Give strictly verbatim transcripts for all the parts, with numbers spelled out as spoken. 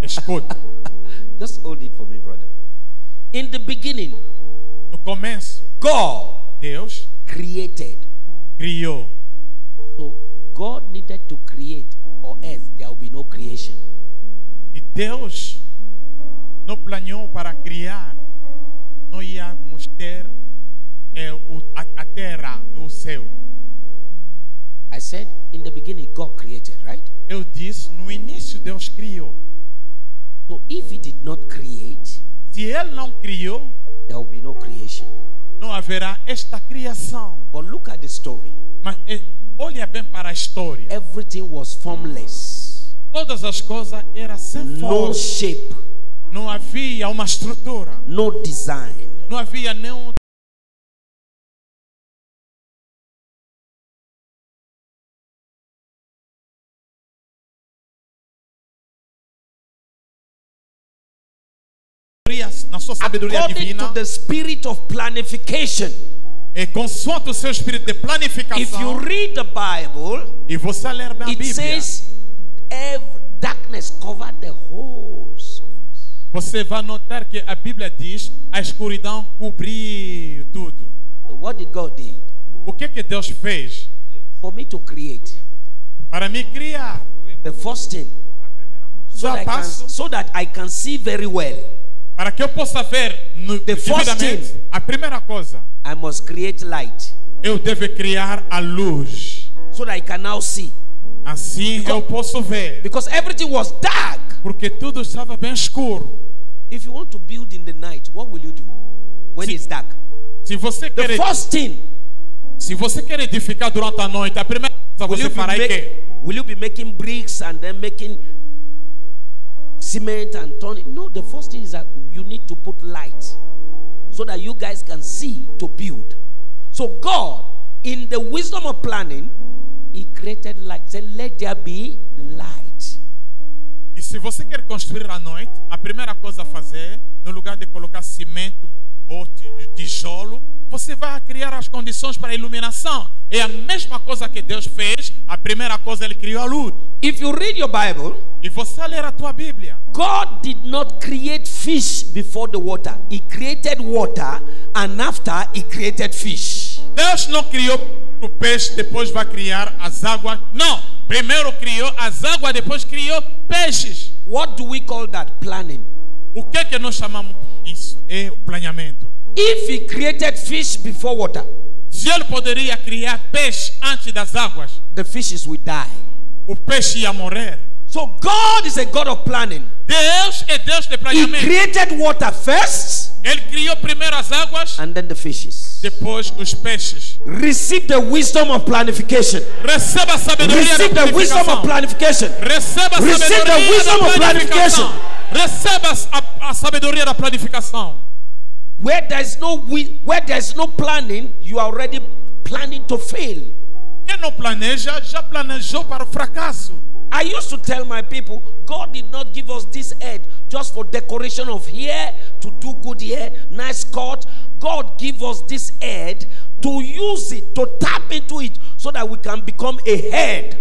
Escuta. Just hold it for me, brother. In the beginning, No começo, God Deus created. criou. So God needed to create, or else there will be no creation. E Deus não planeou para criar. Não íamos ter é, o, a, a terra, o céu. I said, in the beginning, God created, right? Eu disse, no início Deus criou. So if He did not create, Se Ele não criou, there will be no creation. não haverá esta criação. But look at the story. Mas é, olha bem para a história. Everything was formless, Todas as coisas eram sem no forma. shape, Não havia uma estrutura. no design. Não havia nenhum. Na sua sabedoria According divina, to the spirit of planification. é consoante o seu espírito de If you planificação. read the Bible, E você ler bem a it Bíblia, says every darkness covered the whole surface. você vai notar que a Bíblia diz a escuridão cobriu tudo. So what did God do? O que que Deus fez? For me to create, Para me criar. the first thing, so Já that, I can, passo. so that I can see very well, Para que eu possa ver no, The first devidamente, thing- a primeira coisa, I must create light, eu devo criar a luz. so that I can now see. Assim eu posso ver. Because everything was dark. Porque tudo estava bem escuro. If you want to build in the night, what will you do when See- it's dark? Se você The quer, first thing, se você quer edificar durante a noite, a primeira coisa will você you, be fará é make- que will you be making bricks and then making cement and turning? No, the first thing is that you need to put light so that you guys can see to build. So God, in the wisdom of planning, He created light. Said, let there be light. E se você quer construir à noite, a primeira coisa a fazer, no lugar de colocar cimento ou ti- tijolo, você vai criar as condições para a iluminação. É a mesma coisa que Deus fez. A primeira coisa Ele criou a luz. If you read your Bible, E você ler a tua Bíblia. God did not create fish before the water. He created water, and after He created fish. Deus não criou o peixe, depois vai criar as águas. Não. Primeiro criou as águas, depois criou peixes. What do we call that? Planning. O que é que nós chamamos isso? É o planeamento. If He created fish before water, Se Ele poderia criar peixe antes das águas, the fishes will die. o peixe ia morrer. So God is a God of planning. Deus é Deus de He planeamento. created water first, Ele criou primeiro as águas, and then the fishes. depois os peixes. Receive the wisdom of planification. Receba a sabedoria Receive da the wisdom of planificação. planification. Receba a Receive the sabedoria wisdom da of planificação. Receba a, a sabedoria da planificação. Where there is no wi- where there is no planning, you are already planning to fail. Quem não planeja, já planejou para o fracasso. I used to tell my people, God did not give us this head just for decoration of hair, to do good hair, nice cut. God gave us this head to use it, to tap into it, so that we can become a head.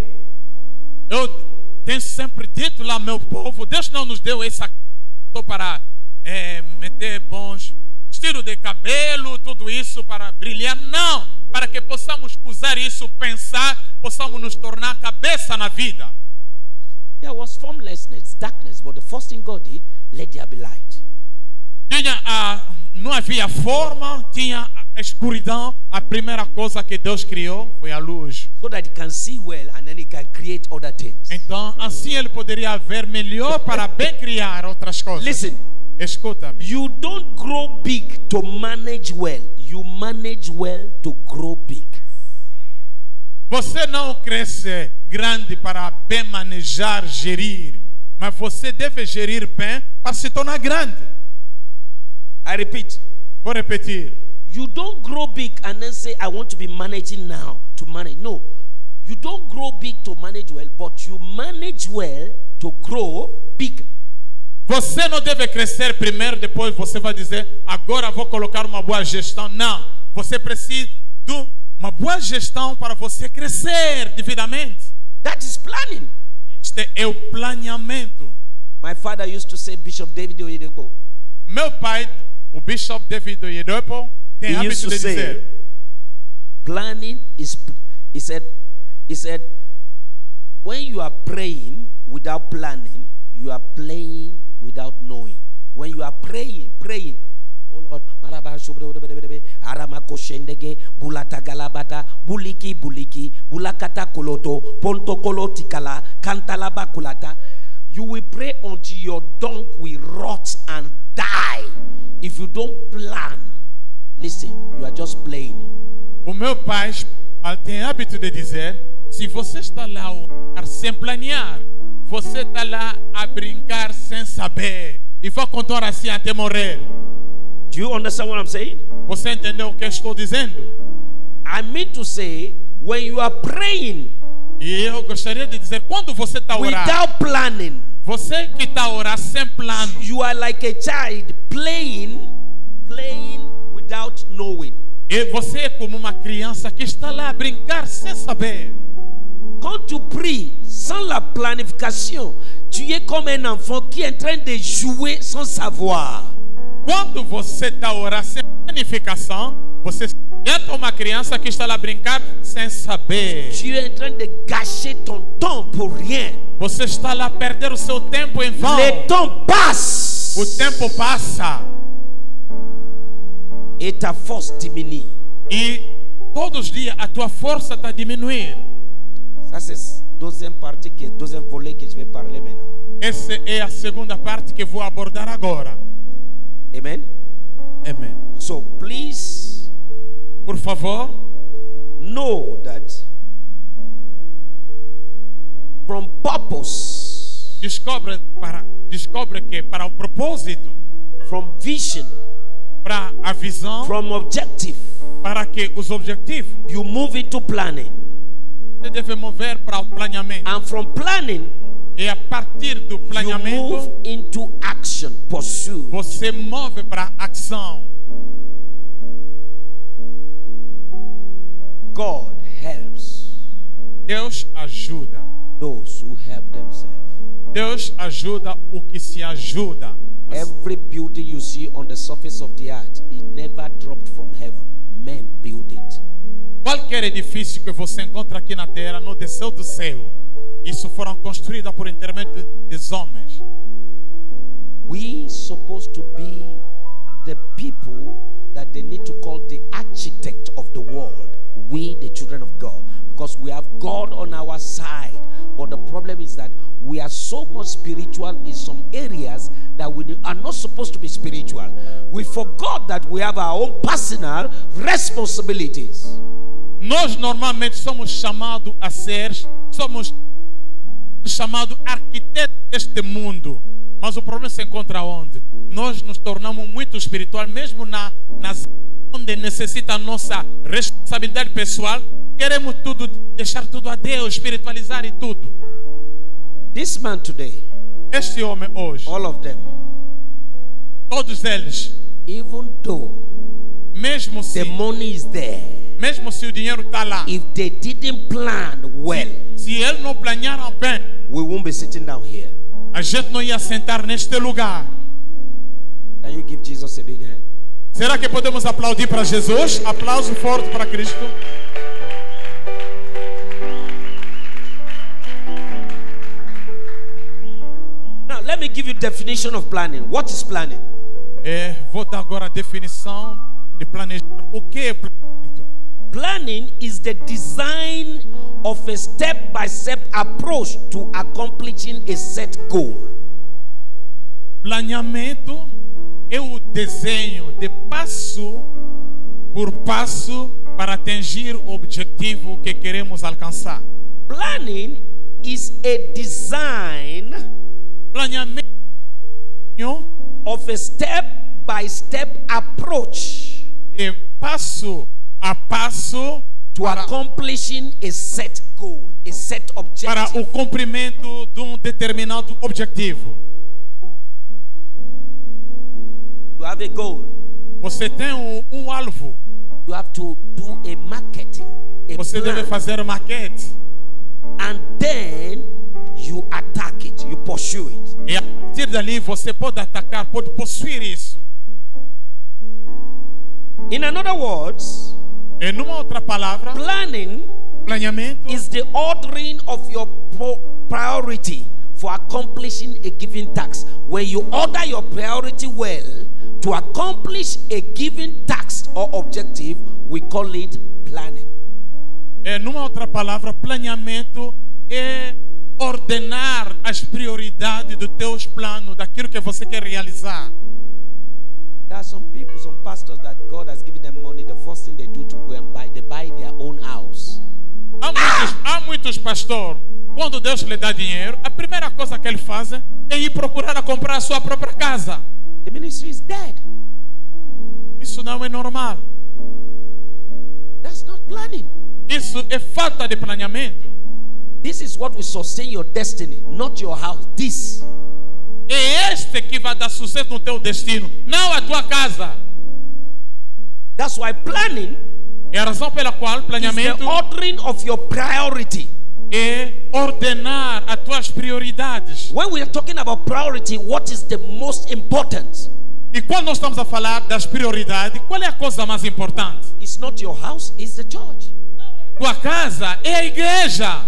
Eu tenho sempre dito lá, meu povo, Deus não nos deu essa só para é, meter bons estilos de cabelo, tudo isso para brilhar. Não, para que possamos usar isso, pensar, possamos nos tornar cabeça na vida. There was formlessness, darkness, but the first thing God did, let there be light. Tinha a, não havia forma, tinha a escuridão. A primeira coisa que Deus criou foi a luz. So that He can see well, and then He can create other things. Então, assim ele poderia ver melhor para bem criar outras coisas. Listen, Escuta-me. you don't grow big to manage well. You manage well to grow big. Você não cresce grande para bem manejar, gerir, mas você deve gerir bem para se tornar grande. I repeat, Vou repetir. you don't grow big and then say, I want to be managing now to manage. No, you don't grow big to manage well, but you manage well to grow big. Você não deve crescer primeiro, depois você vai dizer, agora vou colocar uma boa gestão. Não, você precisa de uma boa gestão para você crescer devidamente. That is planning. Este é o planeamento. My father used to say, Bishop David Oyedepo, Meu pai, o Bishop David Oyedepo, tem he used hábito to de say, dizer: planning is, he said, he said, when you are praying without planning, you are playing without knowing. When you are praying, praying, oh Lord, Aramako Shendege, Bulata Galabata, Buliki Buliki, Bulakata Koloto, Ponto Kolotikala, Kantalaba Kulata. You will pray until your dung will rot and die. If you don't plan, listen, you are just playing. O meu pai tem hábito de dizer: se você está lá a orar sem planear, você está lá a brincar sem saber e vai continuar assim até morrer. Do you understand what I'm saying? Você entendeu o que eu estou dizendo? I mean to say, when you are praying E eu gostaria de dizer, quando você está a orar, without planning, você que está a orar sem plano, you are like a child playing, playing without knowing. e você é como uma criança que está lá a brincar sem saber. Quand tu pries sans la planification, tu es comme un enfant qui est en train de jouer sans savoir. Quando você está a orar sem planificação, você é uma criança que está lá a brincar sem saber. Tu es en train de gâcher ton temps pour rien. Você está lá a perder o seu tempo em vão. Le temps passe. O tempo passa Et ta force diminue. e todos os dias a tua força está diminuindo. Ça c'est deuxième partie, que deuxième volet que je vais parler maintenant. Essa é a segunda parte que vou abordar agora. Amen. Amém. So please Por favor, know that from purpose, descobre para descobre que para o propósito, from vision, para a visão, from objective, para que os objetivos, you move into planning. você deve mover para o planeamento. And from planning, E a partir do you planeamento, move into action, pursue. você move para a ação. God helps Deus ajuda. those who help themselves. Deus ajuda o que se ajuda. Every building you see on the surface of the earth, it never dropped from heaven. Men build it. Qualquer edifício que você encontra aqui na terra não desceu do céu. Isso foram construídos por intermédio dos homens. We supposed to be the people that they need to call the architect of the world. We, the children of God, because we have God on our side. But the problem is that we are so much spiritual in some areas that we are not supposed to be spiritual. We forgot that we have our own personal responsibilities. Nós normalmente somos chamados a ser, somos chamados arquitetos deste mundo. Mas o problema se encontra onde? Nós nos tornamos muito espiritual, mesmo na, nas onde necessita a nossa responsabilidade pessoal. Queremos tudo, deixar tudo a Deus, espiritualizar e tudo. This man today, Este homem hoje, all of them, todos eles, even though mesmo se, the money is there, mesmo se o dinheiro está lá, if they didn't plan well, se eles não planearam bem, we won't be sitting down here. a gente não ia sentar neste lugar. Can you give Jesus a big hand? Será que podemos aplaudir para Jesus? Aplauso forte para Cristo. Now, let me give you definition of planning. What is planning? É, vou dar agora a definição de planejar. O que é planejamento? Planning is the design of a step-by-step approach to accomplishing a set goal. Planeamento é o desenho de passo por passo para atingir o objetivo que queremos alcançar. Planning is a design Planeamento of a step-by-step approach de passo a passo to para, accomplishing a set goal, a set para objective. o cumprimento de um determinado objetivo. You have a goal. Você tem um, um alvo. You have to do a marketing, a Você deve plan, fazer maquete. and then you attack it. You pursue it. E a partir dali você pode atacar, pode possuir isso. In other words, Em uma outra palavra, planning planeamento is the ordering of your pro- priority for accomplishing a given task. When you order your priority well to accomplish a given task or objective, we call it planning. É, numa outra palavra, planeamento é ordenar as prioridades dos teus planos, daquilo que você quer realizar. There are some people, some pastors that God has given them money. The first thing they do to go and buy, they buy their own house. Há muitos, há muitos pastores, quando Deus lhe dá dinheiro, a primeira coisa que ele faz é ir procurar a comprar a sua própria casa. The ministry is dead. Isso não é normal. That's not planning. Isso é falta de planeamento. This is what will sustain your destiny, not your house. This. É este que vai dar sucesso no teu destino, não a tua casa. That's why planning É a razão pela qual is the planeamento ordering of your priority. é ordenar as tuas prioridades. When we are talking about priority, what is the most important? E quando nós estamos a falar das prioridades, qual é a coisa mais importante? It's not your house, it's the church. Tua casa é a igreja.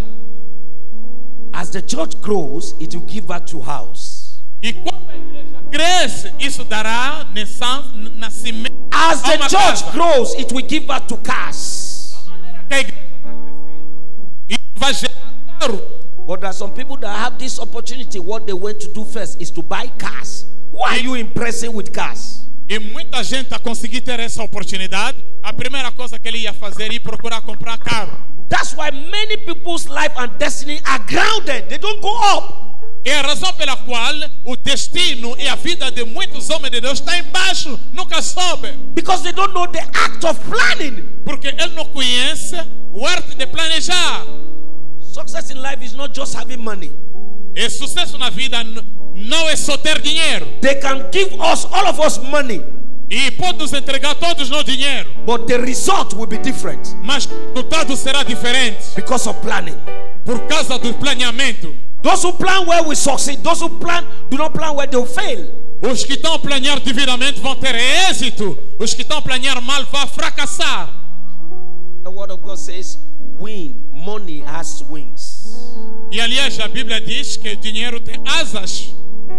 As the church grows, it will give back to house. E quando a igreja cresce, isso dará nascimento. As the a uma church casa. grows, it will give back to cars. Que a igreja está crescendo e vai gerar carro. But there are some people that have this opportunity. What they want to do first is to buy cars. Who are you impressing with cars? E muita gente a conseguir ter essa oportunidade, a primeira coisa que ele ia fazer é ir procurar comprar carro. That's why many people's life and destiny are grounded. They don't go up. É a razão pela qual o destino e a vida de muitos homens de Deus está embaixo, nunca sobe. Because they don't know the act of planning. Porque ele não conhece o arte de planejar. Success in life is not just having money. E sucesso na vida n- não é só ter dinheiro. They can give us, all of us, money. E pode nos entregar todos no dinheiro. But the result will be different Mas o resultado será diferente because of planning. por causa do planeamento. Those who plan well will succeed. Those who plan do not plan well, they will fail. Os que estão a planear devidamente vão ter êxito. Os que estão a planear mal vão fracassar. The word of God says, win, money has wings. E aliás, a Bíblia diz que o dinheiro tem asas.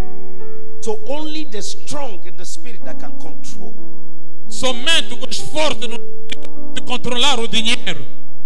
So only the strong in the spirit that can control. Somente os fortes no de controlar o dinheiro.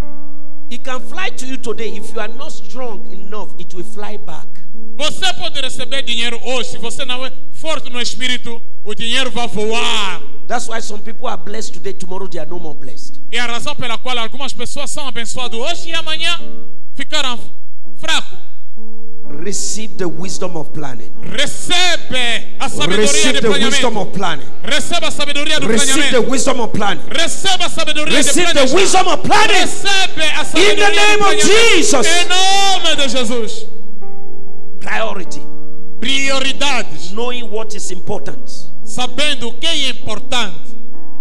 It can fly to you today. If you are not strong enough, it will fly back. Você pode receber dinheiro hoje. Se você não é forte no espírito, o dinheiro vai voar. That's why some people are blessed today, tomorrow they are no more blessed. É a razão pela qual algumas pessoas são abençoadas hoje e amanhã ficarão fracos. Receive the wisdom of planning. Recebe a sabedoria Receive de the wisdom planeamento. of planning. Receba a sabedoria do Receive the planeamento. wisdom of planning. Receba a sabedoria de Receive the planejar. wisdom of planning. Recebe a In sabedoria the name do of planeamento. Jesus. Em nome de Jesus. Priority. Prioridades. Knowing what is important. Sabendo o que é importante.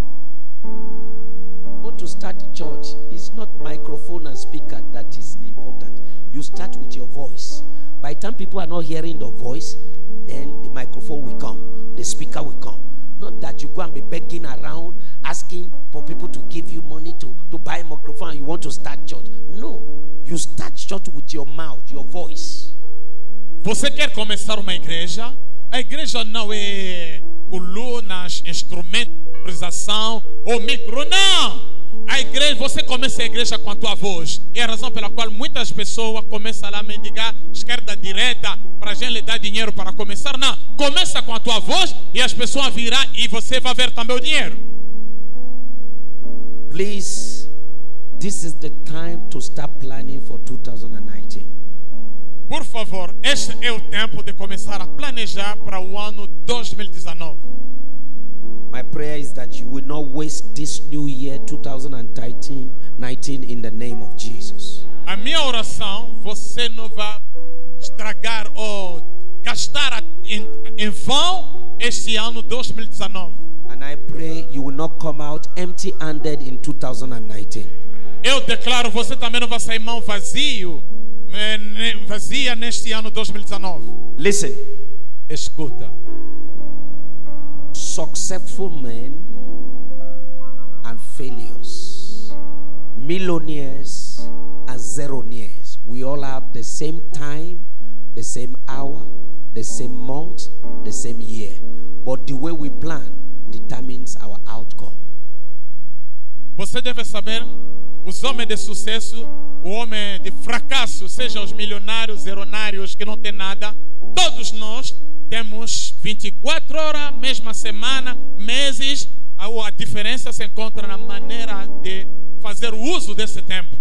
Want to start church, it's not microphone and speaker that is important. You start with your voice. By the time people are not hearing the voice, then the microphone will come, the speaker will come. Not that you go and be begging around, asking for people to give you money to, to buy a microphone and you want to start church. No, you start church with your mouth, your voice. Você quer começar uma igreja? A igreja não é colunas, instrumentos de autorização ou micro, não! A igreja, você começa a igreja com a tua voz. É a razão pela qual muitas pessoas começam a mendigar esquerda, direita, para a gente lhe dar dinheiro para começar. Não, começa com a tua voz e as pessoas virão e você vai ver também o dinheiro. Please, this is the time to start planning for two thousand nineteen. Por favor, este é o tempo de começar a planejar para o ano dois mil e dezenove. My prayer is that you will not waste this new year two thousand nineteen in the name of Jesus. A minha oração, você não vai estragar ou gastar em, em vão este ano dois mil e dezenove. And I pray you will not come out empty-handed in two thousand nineteen. Eu declaro, você também não vai sair mão vazio eh, ne- vazia neste ano dois mil e dezenove. Listen. Escuta. Successful men and failures, millionaires and zeronaires, we all have the same time, the same hour, the same month, the same year. But the way we plan determines our outcome. Você deve saber, os homens de sucesso, o homem de fracasso, seja os milionários, zeronários que não tem nada, todos nós temos vinte e quatro horas, mesma semana, meses. A, a diferença se encontra na maneira de fazer o uso desse tempo.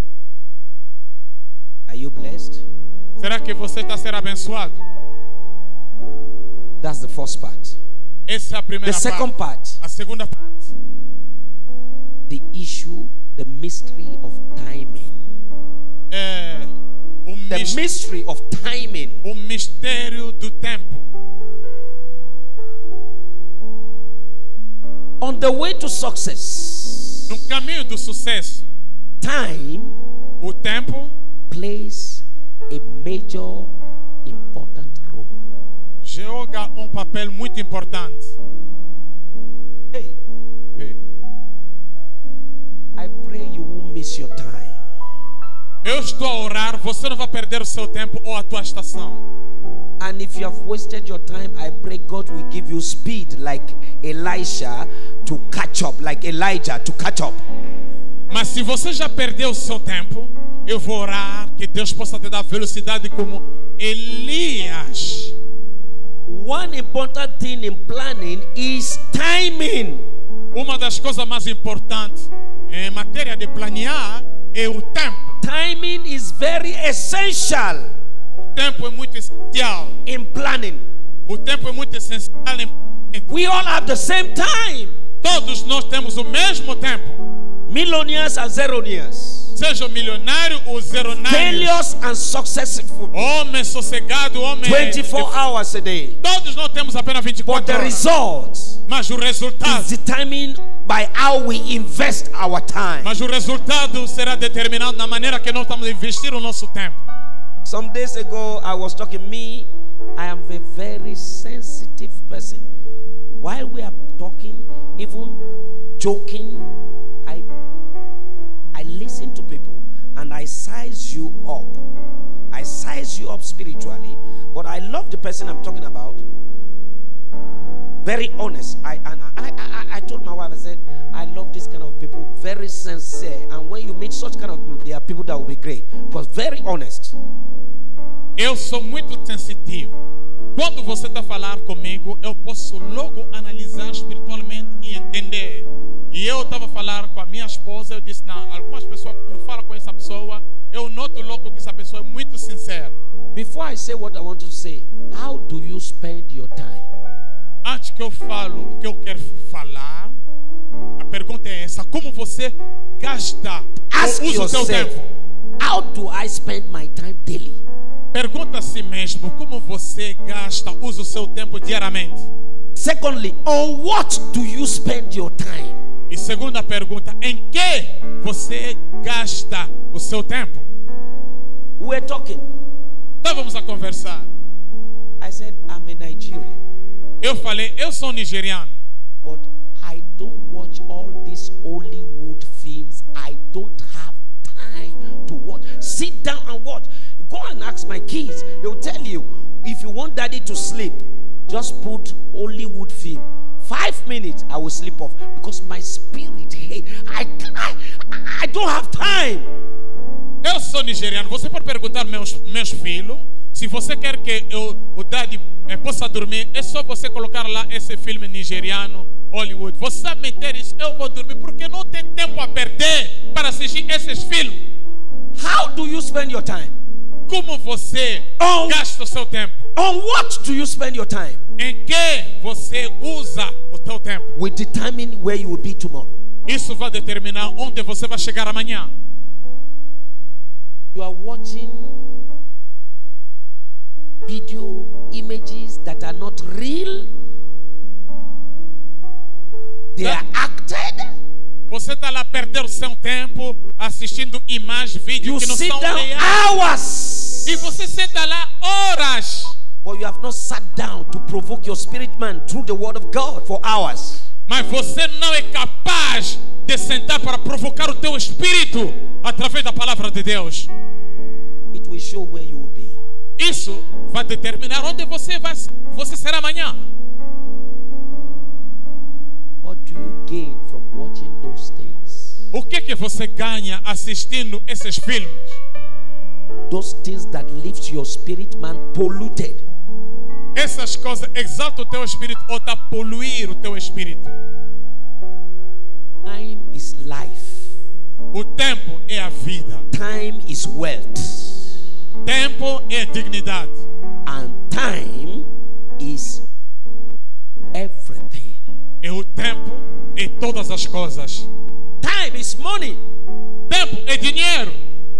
Are you blessed? Será que você está sendo abençoado? That's the first part. Essa é a primeira The second parte. part, A segunda parte, the issue, the mystery of timing. é o, The mis mystery of timing. o mistério do tempo. On the way to success, No caminho do sucesso, time o tempo plays a major important role. joga um papel muito importante. Hey, Ei, I pray you won't miss your time. Eu estou a orar, você não vai perder o seu tempo ou a tua estação. And if you have wasted your time, I pray God will give you speed like Elisha to catch up, like Elijah to catch up. Mas se você já perdeu o seu tempo, eu vou orar que Deus possa te dar velocidade como Elias. One important thing in planning is timing. Uma das coisas mais importantes em matéria de planear é o tempo. Timing is very essential O tempo é muito essencial. in planning. O tempo é muito essencial. Em... We all have the same time. Todos nós temos o mesmo tempo. Millionaires and zeronaires. Seja o milionário ou zeronário. Failures and successful. Homem sossegado, homem... twenty-four hours a day. Todos nós temos apenas vinte e But quatro the horas. result Mas o resultado... is determined by how we invest our time. Mas o resultado será determinado na maneira que nós estamos a investir o nosso tempo. Some days ago, I was talking, me, I am a very sensitive person. While we are talking, even joking, I, I listen to people and I size you up. I size you up spiritually, but I love the person I'm talking about. Very honest. I, and I, I, I told my wife, I said, I love this kind of people, very sincere. And when you meet such kind of people, they are people that will be great, but very honest. Eu sou muito sensitivo. Quando você está a falar comigo, eu posso logo analisar espiritualmente e entender. E eu estava a falar com a minha esposa, eu disse, não, algumas pessoas, quando falam com essa pessoa, eu noto logo que essa pessoa é muito sincera. Before I say what I want to say, how do you spend your time? Antes que eu falo o que eu quero falar, a pergunta é essa: como você gasta Ask ou usa o seu yourself, tempo? how do I spend my time daily? Pergunta a si mesmo como você gasta, usa o seu tempo diariamente. Secondly, on what do you spend your time? E segunda pergunta, em que você gasta o seu tempo? We're talking. Estávamos a conversar. I said, I'm a Nigerian, Eu falei, eu sou nigeriano, but I don't watch all these Hollywood films. I don't have time to watch. Sit down and watch. You go and ask my kids. They will tell you, if you want daddy to sleep, just put Hollywood film. Five minutes, I will sleep off because my spirit hate. I, I, I don't have time. eu sou nigeriano. Você pode perguntar meus meus filhos se você quer que eu o daddy eh, possa dormir. É só você colocar lá esse filme nigeriano, Hollywood. Você sabe meter isso? Eu vou dormir porque não tem tempo a perder para assistir esses filmes. How do you spend your time? Como você On- gasta o seu tempo? On what do you spend your time? Em que você usa o seu tempo? Will determine where you will be tomorrow. Isso vai determinar onde você vai chegar amanhã. You are watching video images that are not real. They are acted. Você está lá perdendo o seu tempo assistindo imagens, vídeos You que não sit são down reais. hours. E você senta lá horas. But you have not sat down to provoke your spirit man through the word of God for hours. Mas você não é capaz de sentar para provocar o teu espírito através da palavra de Deus. It will show where you will be. Isso vai determinar onde você vai, você será amanhã. What do you gain from watching those things? O que que você ganha assistindo esses filmes? Those things that lift your spirit man polluted. Essas coisas exaltam o teu espírito ou tá poluir o teu espírito. Time is life. O tempo é a vida. Time is wealth. Tempo é dignidade. And time is everything. E o tempo é todas as coisas. Time is money. Tempo é dinheiro.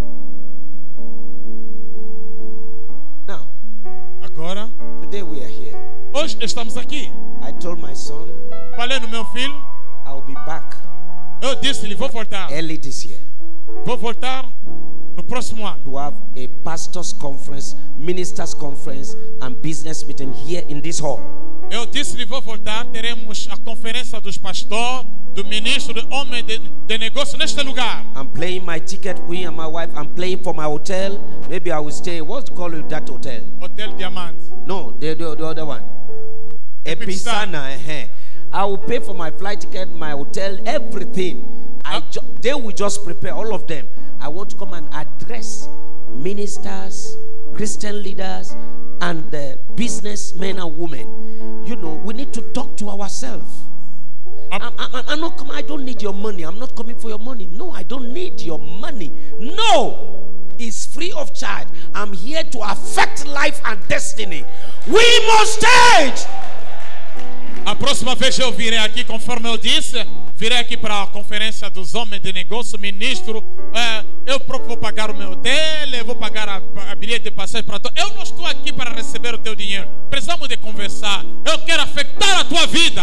Now, Agora, today we are here. hoje estamos aqui. I told my son Falei no meu filho. I will be back Eu disse-lhe, vou voltar. early this year Vou voltar no próximo ano. to have a pastors conference, ministers conference, and business meeting here in this hall. Eu disse-lhe, vou voltar. Teremos a conferência dos pastores, do ministro, do homem de, de negócio neste lugar. I'm playing my ticket, we and my wife. I'm playing for my hotel. Maybe I will stay. What's called that hotel? Hotel Diamante. No, the, the, the other one. Episana. eh, eh. I will pay for my flight ticket, my hotel, everything. I ju- they will just prepare all of them. I want to come and address ministers, Christian leaders, and uh, businessmen and women. You know, we need to talk to ourselves. I'm, I'm, I'm not coming. I don't need your money. I'm not coming for your money. No, I don't need your money. No, it's free of charge. I'm here to affect life and destiny. We must change. A próxima vez eu virei aqui, conforme eu disse, virei aqui para a conferência dos homens de negócio, ministro. É, eu próprio vou pagar o meu hotel, eu vou pagar a, a bilhete de passagem para tu. Eu não estou aqui para receber o teu dinheiro. Precisamos de conversar. Eu quero afetar a tua vida.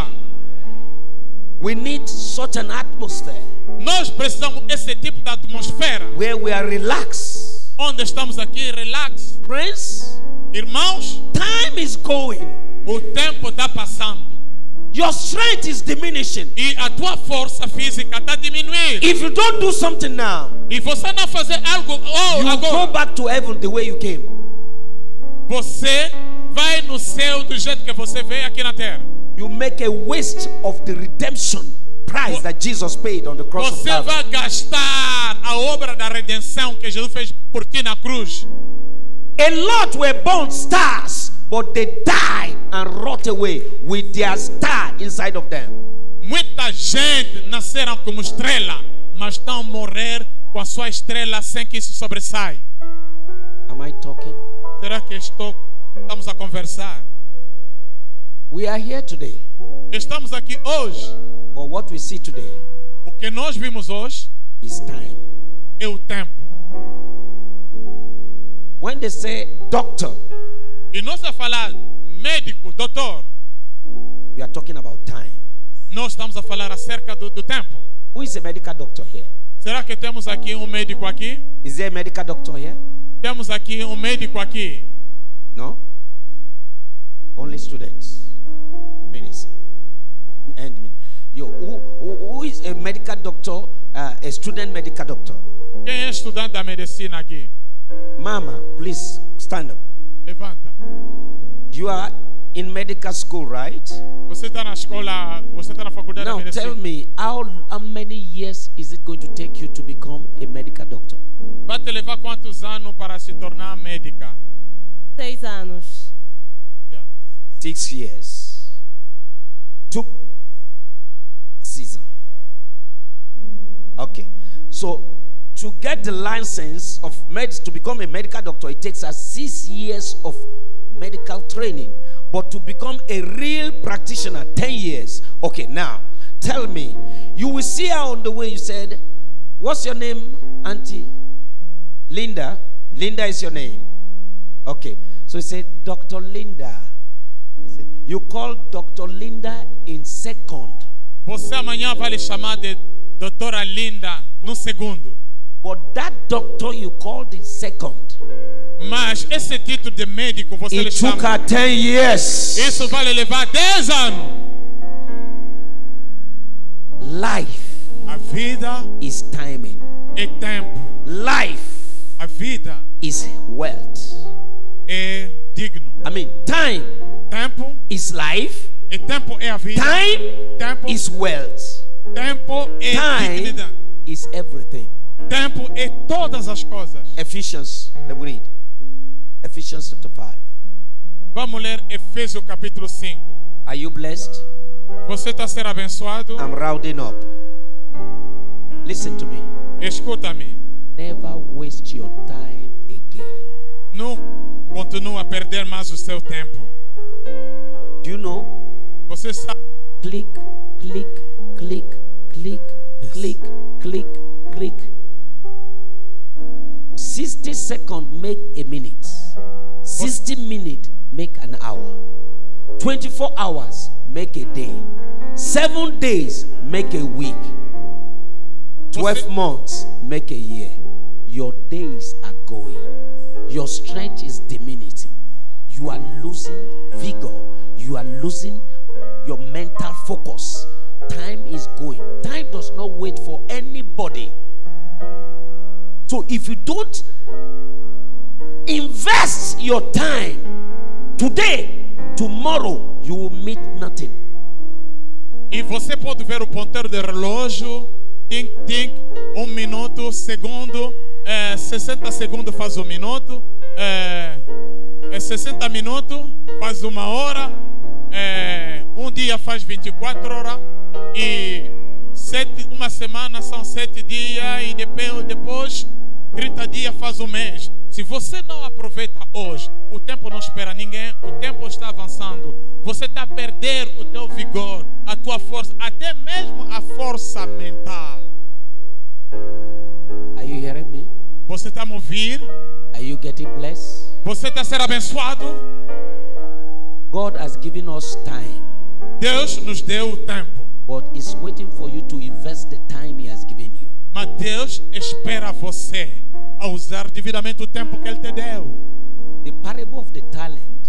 We need such an atmosphere Nós precisamos desse tipo de atmosfera, where we are relaxed. onde estamos aqui, relax. Friends, Irmãos, time is going. o tempo está passando. Your strength is diminishing. E a tua força física está diminuindo. If you don't do something now, E você não fazer algo oh, you agora, go back to heaven the way you came. você vai no céu do jeito que você veio aqui na terra. You make a waste of the redemption price that Jesus paid on the cross of Você Calvary. vai gastar a obra da redenção que Jesus fez por ti na cruz. A lot were born stars, but they died and rot away with their star inside of them. Muita gente nasceram como estrela, mas estão a morrer com a sua estrela sem que isso sobressaia. Am I talking? Será que estou, estamos a conversar? We are here today, Estamos aqui hoje. but what we see today O que nós vimos hoje is time. é o tempo. When they say doctor, E nós a falar médico, doutor, we are talking about time. nós estamos a falar acerca do, do tempo. Who is a medical doctor here? Será que temos aqui um médico aqui? Is there a medical doctor here? Temos aqui um médico aqui. No? Only students. Minister. And min- yo, who, who, who is a medical doctor, uh, a student medical doctor? Quem é estudante da medicina aqui? Mama, please stand up. Levanta. You are in medical school, right? Você está na escola, você está na faculdade Now de medicina. tell me, how, how many years is it going to take you to become a medical doctor? Vai te levar quantos anos para se tornar médica? Seis anos. Yeah. Six years. Took season. Okay. So to get the license of med to become a medical doctor, it takes us six years of medical training. But to become a real practitioner, ten years. Okay, now tell me, you will see her on the way. You said, what's your name, Auntie? Linda. Linda is your name. Okay. So he said, Doctor Linda. He said, you call Doctor Linda in second. Você amanhã vai lhe chamar de doutora linda no segundo. But that doctor you called it second. Mas esse título de médico você lhe It took chama. her ten years. Isso vai lhe levar dez anos. Life A vida is timing. é tempo. Life A vida is wealth. é digno. I mean, time Tempo is life. e tempo é a vida. Time Tempo, is wealth. tempo é Time dignidade. is everything. Tempo é todas as coisas. Ephesians, let me read. Ephesians chapter five. Vamos ler Efésios capítulo cinco. Are you blessed? Você está sendo abençoado? I'm rounding up. Listen to me. Escuta-me. Never waste your time again. Não continua a perder mais o seu tempo. Do you know? Você sabe. Click, click, click, click, click, click, click. sixty seconds make a minute. sixty minutes make an hour. twenty-four hours make a day. seven days make a week. twelve Você- months make a year. Your days are going. Your strength is diminishing. You are losing vigor. You are losing your mental focus. Time is going. Time does not wait for anybody. So if you don't invest your time today, tomorrow you will meet nothing. E você pode ver o ponteiro de relógio. Tink, tink. Um minuto, segundo. É, sessenta segundos faz um minuto. É, é sessenta minutos faz uma hora. É, um dia faz vinte e quatro horas. E sete, uma semana são sete dias. E depois, depois trinta dias faz um mês. Se você não aproveita hoje, o tempo não espera ninguém, o tempo está avançando. Você está a perder o teu vigor, a tua força, até mesmo a força mental. Are you hearing me? Você está a me ouvir? Are you getting blessed? Você está a ser abençoado? God has given us time, Deus nos deu o tempo, but is waiting for you to invest the time He has given you. mas Deus espera você a usar devidamente o tempo que Ele te deu. The parable of the talent,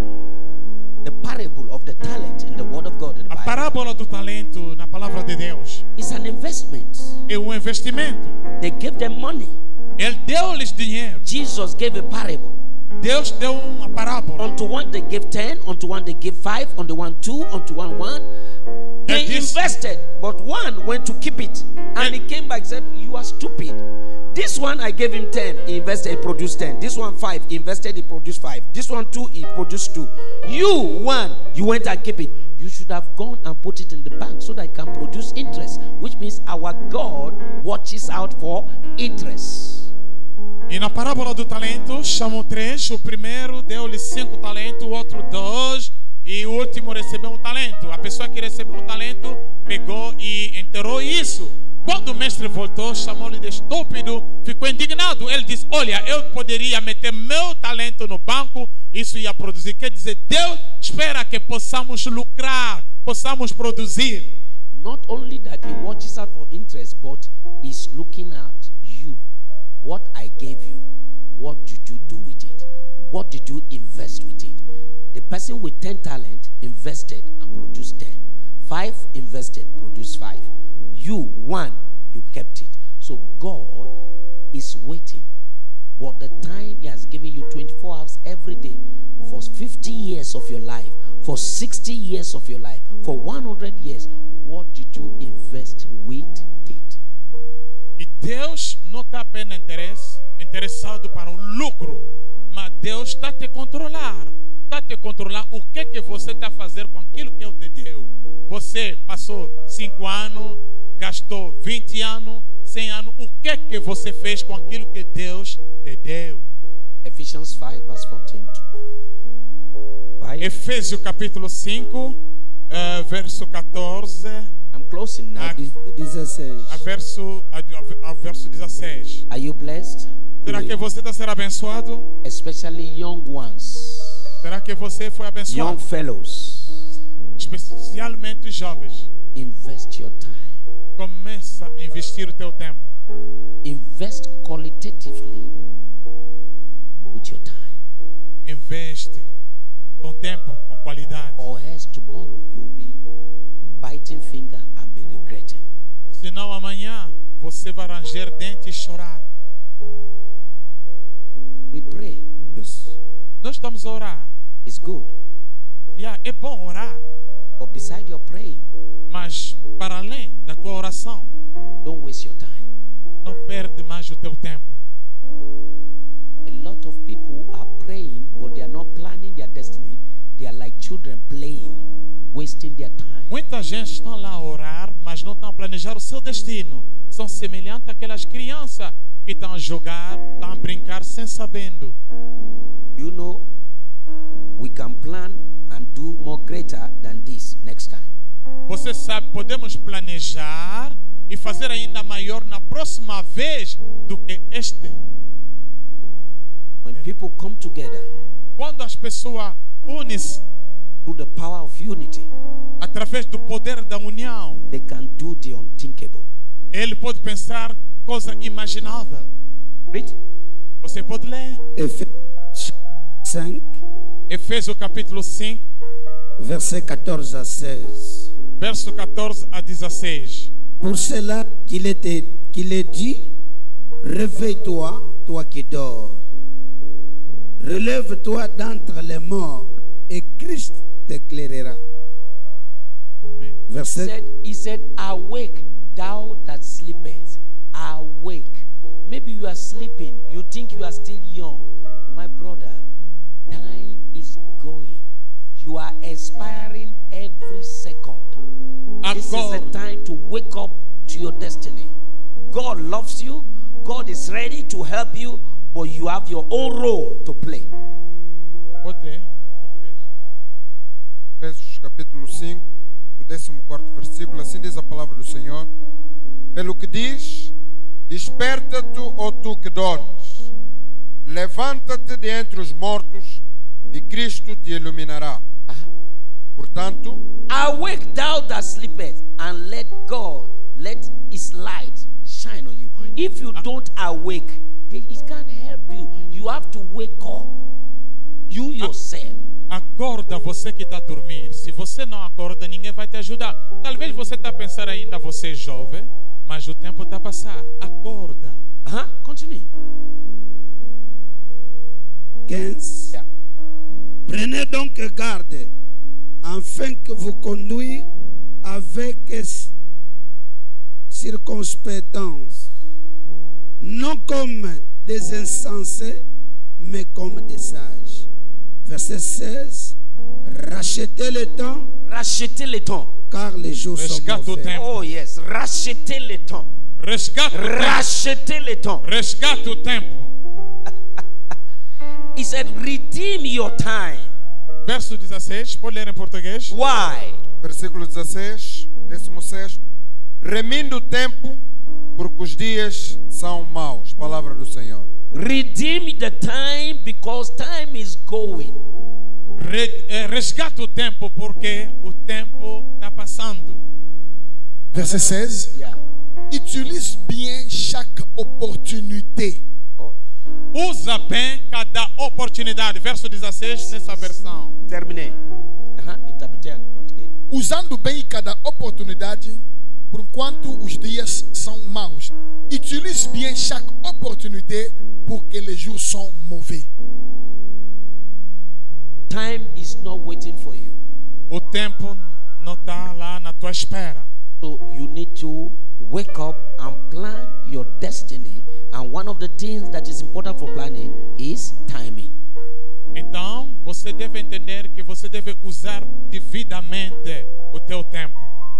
the parable of the talent in the Word of God in the A Bible, parábola do talento na palavra de Deus is an investment. é um investimento. They gave them money. Ele deu-lhes dinheiro. Jesus gave a parable. Deus deu uma parábola. Unto one they gave ten, unto one they gave five, unto one two, unto one one. They And this- invested, but one went to keep it, and And- he came back and said, "You are stupid. This one I gave him ten, he invested, he produced ten. This one five, he invested, he produced five. This one two, he produced two. You one, you went and keep it. You should have gone and put it in the bank so that it can produce interest, which means our God watches out for interest." E na parábola do talento, chamou três. O primeiro deu-lhe cinco talentos, o outro dois. E o último recebeu um talento. A pessoa que recebeu um talento pegou e enterrou isso. Quando o mestre voltou, chamou-lhe de estúpido, ficou indignado. Ele disse: olha, eu poderia meter meu talento no banco, isso ia produzir. Quer dizer, Deus espera que possamos lucrar, possamos produzir. Not only that he watches out for interest, but he's looking at you. What I gave you, what did you do with it? What did you invest with it? The person with ten talent invested and produced ten. Five invested, produced five. You, one, you kept it. So God is waiting. But the time he has given you twenty-four hours every day for fifty years of your life, for sixty years of your life, for one hundred years, what did you invest with it? E Deus não está apenas interesse, interessado para o lucro, mas Deus está a te controlar. Está a te controlar o que, que você está a fazer com aquilo que Ele te deu. Você passou cinco anos, gastou vinte anos, cem anos. O que, que você fez com aquilo que Deus te deu? Ephesians five, verse fourteen. Five. Efésios capítulo cinco, eh, verso catorze, I'm closing now. Ah. dezesseis. a verso, a, a, a verso dezesseis. Are you blessed? Será que você está a ser abençoado? Especially young ones, Será que você foi abençoado? young fellows. Especialmente jovens. Invest your time. Começa a investir o teu tempo. Invest qualitatively with your time. Investe com tempo, com qualidade. Or else tomorrow you'll be biting finger and be regretting. Senão amanhã você vai ranger dente e chorar. We pray. Nós estamos a orar. It's good. Yeah, é bom orar. But beside your praying, Mas para além da tua oração, don't waste your time. não perde mais o teu tempo. A lot of people are praying, but they are not planning their destiny. They are like children playing, wasting their time. Muita gente está lá a orar, mas não estão a planejar o seu destino. São semelhantes àquelas crianças que estão a jogar, estão a brincar sem sabendo. You know, we can plan and do more greater than this next time. Você sabe, podemos planejar e fazer ainda maior na próxima vez do que este. When people come together Quando as pessoas unem-se through the power of unity, através do poder da união, they can do the unthinkable. ele pode pensar coisa imaginável. Read. Você pode ler Ephésiens cinq, Efésios capítulo cinco, versets quatorze à seize. verso quatorze a dezesseis. Pour cela qu'il était, qu'il est dit, réveille-toi, toi qui dors. Relève-toi d'entre les morts, et Christ t'éclairera. Amém. He Verset said, he said, awake, thou that sleepest. Awake. Maybe you are sleeping. You think you are still young. My brother, time is going. You are expiring every second. This is the Agora, time to wake up to your destiny. God loves you. God is ready to help you. But you have your own role to play. pode ler português. Efésios capítulo cinco, do décimo quarto versículo, assim diz a palavra do Senhor. Pelo que diz, desperta-te, ó tu que dormes, levanta-te de entre os mortos, e Cristo te iluminará. Uh-huh. Portanto, Awake thou that sleepest, and let God, let his light shine on you. If you don't awake, then it can't help you. You have to wake up. You yourself. Acorda você que está a dormir. Se você não acorda, ninguém vai te ajudar. Talvez você está a pensar ainda, você é jovem, mas o tempo está a passar. Acorda. Uh-huh. Continue. quinze. Yeah. Prenez donc garde, afin que vous conduisez avec circonspectance, non comme des insensés, mais comme des sages. Verset seize. Rachetez le temps, Rachetez le temps. car les jours sont Rescate o mauvais. tempo. Oh yes. Rachetez le temps. Resgata o tempo. Rachetez le temps. Resgata o tempo. He said, redeem your time. Verso dezesseis, pode ler em português. Why? versículo dezesseis, décimo sexto. Remindo o tempo, porque os dias são maus. Palavra do Senhor. Redeem the time because time is going. Re, eh, resgata o tempo, porque o tempo está passando. Verset seize. Yeah. Utilise bien chaque opportunité. Oh. Usa bem cada oportunidade. Verso dezesseis, nessa versão. Terminei. Uh-huh. Interpretei em português. Usando bem cada oportunidade, por enquanto os dias são maus. Utilise bien chaque opportunité, porque les jours sont mauvais. Time is not waiting for you. O tempo não está lá na tua espera. So you need to wake up and plan your destiny. And one of the things that is important for planning is timing. Então, você deve entender que você deve usar devidamente o teu tempo.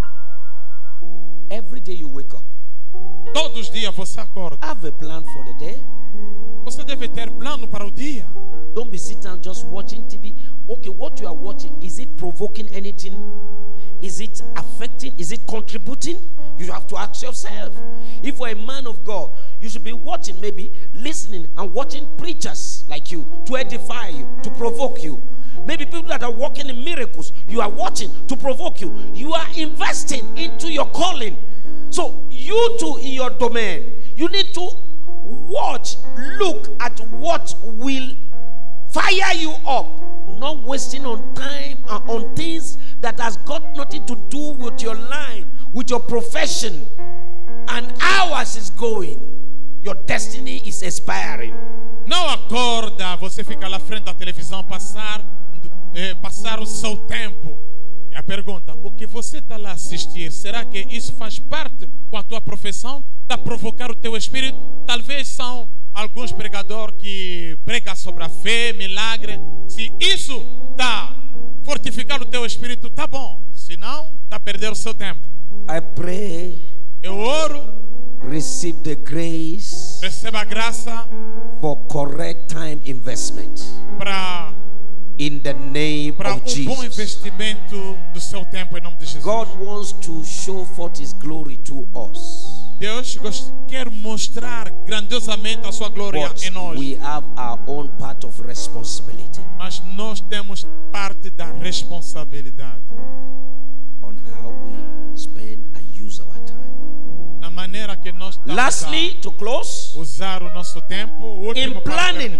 Every day you wake up, Todos os dias você acorda. have a plan for the day. Você deve ter plano para o dia. Don't be sitting down just watching T V. Okay, what you are watching, is it provoking anything? Is it affecting? Is it contributing? You have to ask yourself. If you're a man of God, you should be watching, maybe listening and watching preachers like you to edify you, to provoke you. Maybe people that are walking in miracles, you are watching to provoke you. You are investing into your calling. So you too in your domain, you need to watch, look at what will fire you up. Not wasting on time and on things that has got nothing to do with your line, with your profession. And hours is going. Your destiny is expiring. Não acorda, você fica lá frente da televisão, passar, eh, passar o seu tempo. E a pergunta, o que você está lá a assistir, será que isso faz parte com a tua profissão? Está a provocar o teu espírito? Talvez são alguns pregadores que pregam sobre a fé, milagre. Se isso está fortificando o teu espírito, tá bom. Se não, está a perder o seu tempo. I pray. Eu oro. Receive the grace. Receba a graça. For correct time investment. Para in the name para of um Jesus. bom investimento do seu tempo em nome de Jesus. God wants to show forth His glory to us. Deus quer mostrar grandiosamente a sua glória But em nós. we have our own part of responsibility. Mas nós temos parte da responsabilidade. On how we spend and use our time. Na maneira que nós estamos Lastly, to close, usar o nosso tempo, o último in planning,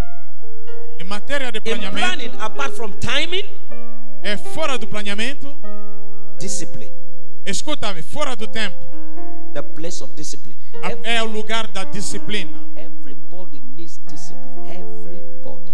em matéria de in planeamento, planning, apart from timing, é fora do planeamento. discipline. Escuta-me, fora do tempo. The place of discipline. Every, É o lugar da disciplina. everybody needs discipline. Everybody.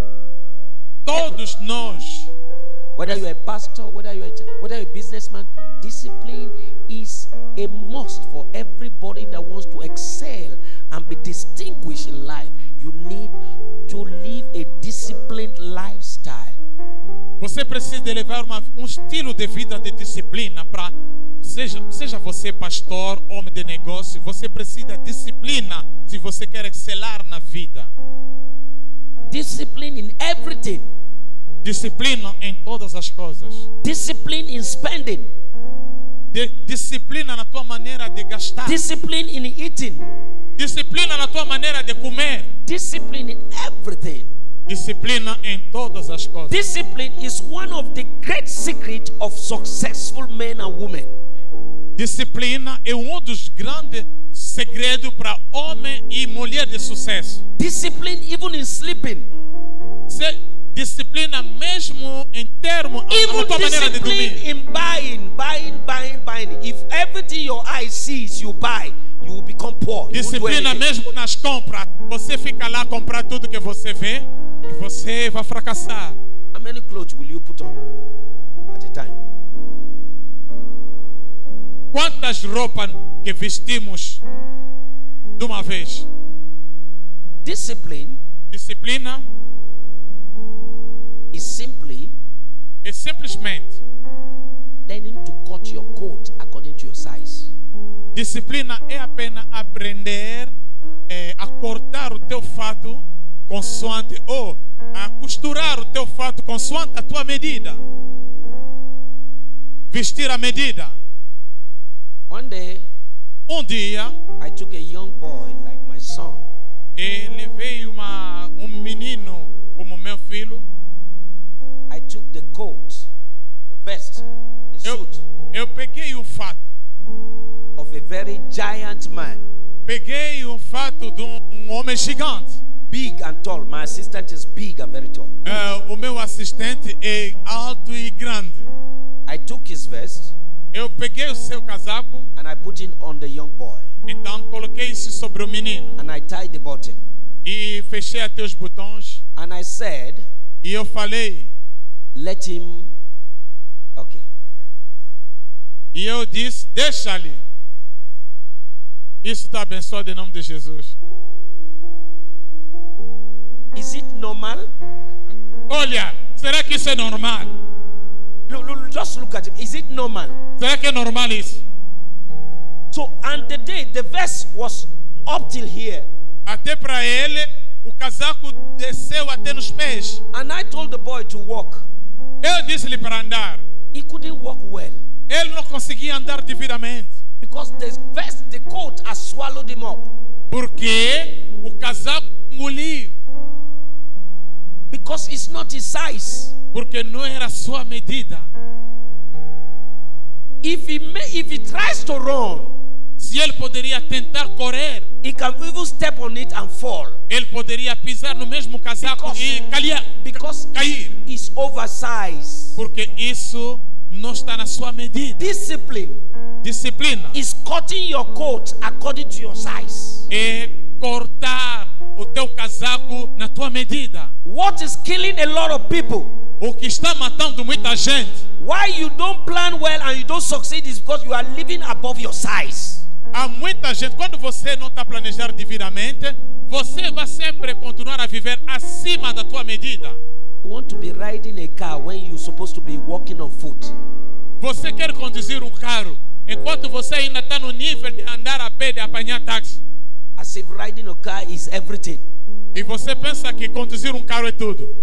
Todos nós, Whether you're a pastor, whether you're a, ch- whether you're a businessman, discipline is a must for everybody that wants to excel and be distinguished in life. You need to live a disciplined lifestyle. você precisa levar uma, um estilo de vida de disciplina para seja seja você pastor, homem de negócio, você precisa de disciplina se você quer excelar na vida. Discipline in everything. Disciplina em todas as coisas. Discipline in spending. De, disciplina na tua maneira de gastar. Discipline in eating. Disciplina na tua maneira de comer. Discipline in everything. Disciplina em todas as coisas. Discipline is one of the great secrets of successful men and women. Disciplina é um dos grandes segredos para homem e mulher de sucesso. Discipline even in sleeping. Se, disciplina mesmo em termos a Even tua maneira de discipline dormir. in buying, buying, buying, buying. If everything your eye sees you buy, you will become poor. You won't do Disciplina anything. mesmo nas compras. Você fica lá a comprar tudo que você vê e você vai fracassar. How many clothes will you put on at a time? Quantas roupas que vestimos de uma vez? Discipline Disciplina is simply é simplesmente learning to cut your coat according to your size. disciplina é apenas aprender é, a cortar o teu fato consoante ou a costurar o teu fato consoante a tua medida. Vestir a medida. One day, Um dia I took a young boy like my son. eu levei uma, um menino como meu filho. I took the coat, the vest, the Eu, suit eu peguei o fato. of a very giant man. Peguei o fato de um, um homem gigante. Big and tall. My assistant is big and very tall. É, o meu assistente é alto e grande. I took his vest Eu peguei o seu casaco, and I put it on the young boy. então coloquei isso sobre o menino. And I tied the button. E fechei até os botões. And I said, E eu falei, let him. Okay. e eu disse, deixa ali. Isso está abençoado em nome de Jesus. Is it normal? Olha, será que isso é normal? No, no, just look at him. Is it normal? Será que é normal isso? So, and the day the vest was up till here. Até para ele, o casaco desceu até nos pés. And I told the boy to walk. Eu disse-lhe para andar. He couldn't walk well Ele não conseguia andar devidamente. because the vest, the coat has swallowed him up. Porque o casaco engoliu. Because it's not his size. Porque não era a sua medida. If he may, if he tries to run, Se ele poderia tentar correr, he can even step on it and fall. ele poderia pisar no mesmo casaco Because- e calhar, Because cair. it's oversized. Porque isso não está na sua medida. Discipline Disciplina is cutting your coat according to your size. é cortar o teu casaco na tua medida. What is killing a lot of people? O que está matando muita gente. Why you don't plan well and you don't succeed is because you are living above your size. Há muita gente, quando você não está planejando devidamente, você vai sempre continuar a viver acima da tua medida. You want to be riding a car when you're supposed to be walking on foot. Você quer conduzir um carro, enquanto você ainda está no nível de andar a pé, de apanhar táxi. As if riding a car is everything. E você pensa que conduzir um carro é tudo.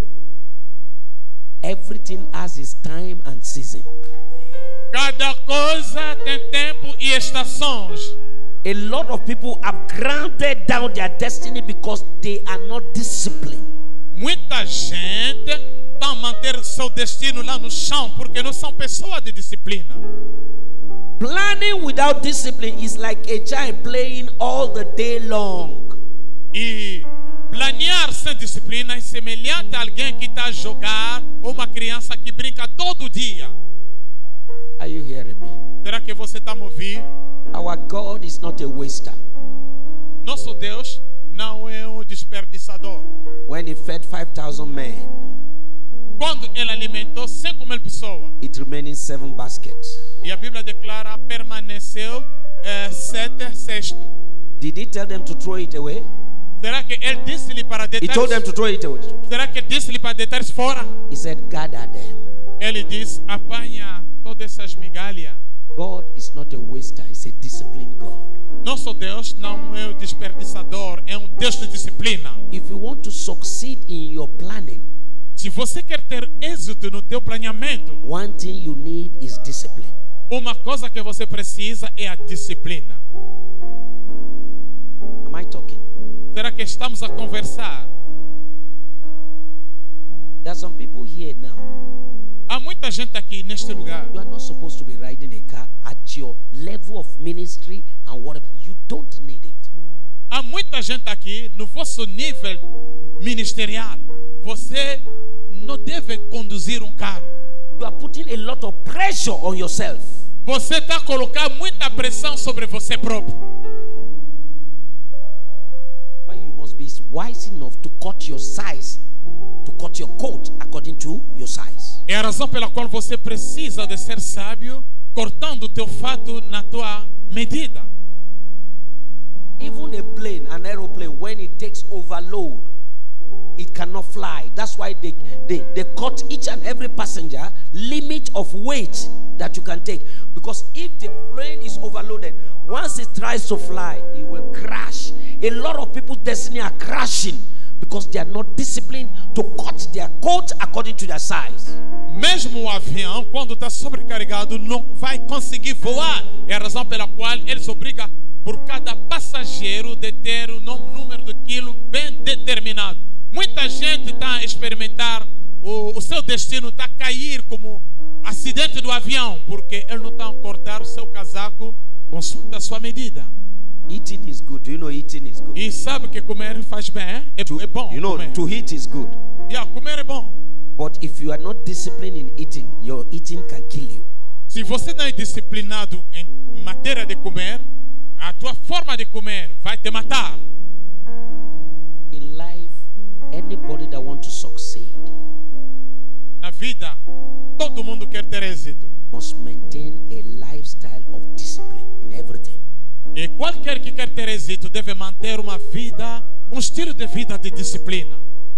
Everything has its time and season. Cada coisa tem tempo e estações. A lot of people have grounded down their destiny because they are not disciplined. Muita gente está a manter seu destino lá no chão porque não são pessoas de disciplina. Planning without discipline is like a child playing all the day long. E planear sem disciplina é semelhante a alguém que está a jogar ou uma criança que brinca todo dia. Are you hearing me? Será que você está a me ouvir? Our God is not a waster. Nosso Deus não é um desperdiçador. When he fed five thousand men, Quando ele alimentou cinco mil pessoas, it remained in seven baskets. e a Bíblia declara, permaneceu eh, sete cestos. Did he tell them to throw it away? Será que ele disse-lhe para He deitar? told them to throw it away. Será que ele disse-lhe para deitar fora? He said, gather them. Ele diz, apanha todas essas migalhas. God is not a waster, he's a disciplined God. Nosso Deus não é um desperdiçador, é um Deus de disciplina. If you want to succeed in your planning, Se você quer ter êxito no teu planeamento, one thing you need is discipline. uma coisa que você precisa é a disciplina. Am I talking? Será que estamos a conversar? There are some people here now. Há muita gente aqui neste lugar. You are not supposed to be riding a car at your level of ministry and whatever. You don't need it. Há muita gente aqui no vosso nível ministerial. Você não deve conduzir um carro. You are putting a lot of pressure on yourself. Você está a colocar muita pressão sobre você próprio. But you must be wise enough to cut your size, to cut your coat according to your size. É a razão pela qual você precisa de ser sábio, cortando o teu fato na tua medida. Even a plane, an aeroplane, when it takes overload, it cannot fly. That's why they, they, they cut each and every passenger limit of weight that you can take. Because if the plane is overloaded, once it tries to fly, it will crash. A lot of people's destiny are crashing because they are not disciplined to cut their coat according to their size. Mesmo o avião, quando está sobrecarregado, não vai conseguir voar. É a razão pela qual eles obrigam por cada passageiro de ter um número de quilo bem determinado. Muita gente está a experimentar o, o seu destino, está a cair como acidente do avião, porque ele não está a cortar o seu casaco consoante a sua medida. Eating is good. Do you know eating is good? E sabe que comer faz bem, é, To- é bom. you know, comer. to eat is good. Yeah, comer é bom. But if you are not disciplined in eating, your eating can kill you. Se você não é disciplinado em matéria de comer, a tua forma de comer vai te matar. In life, anybody that wants to succeed Na vida, todo mundo quer ter êxito. must maintain a lifestyle of discipline in everything. E qualquer que quer ter êxito deve manter uma vida, um estilo de vida de disciplina.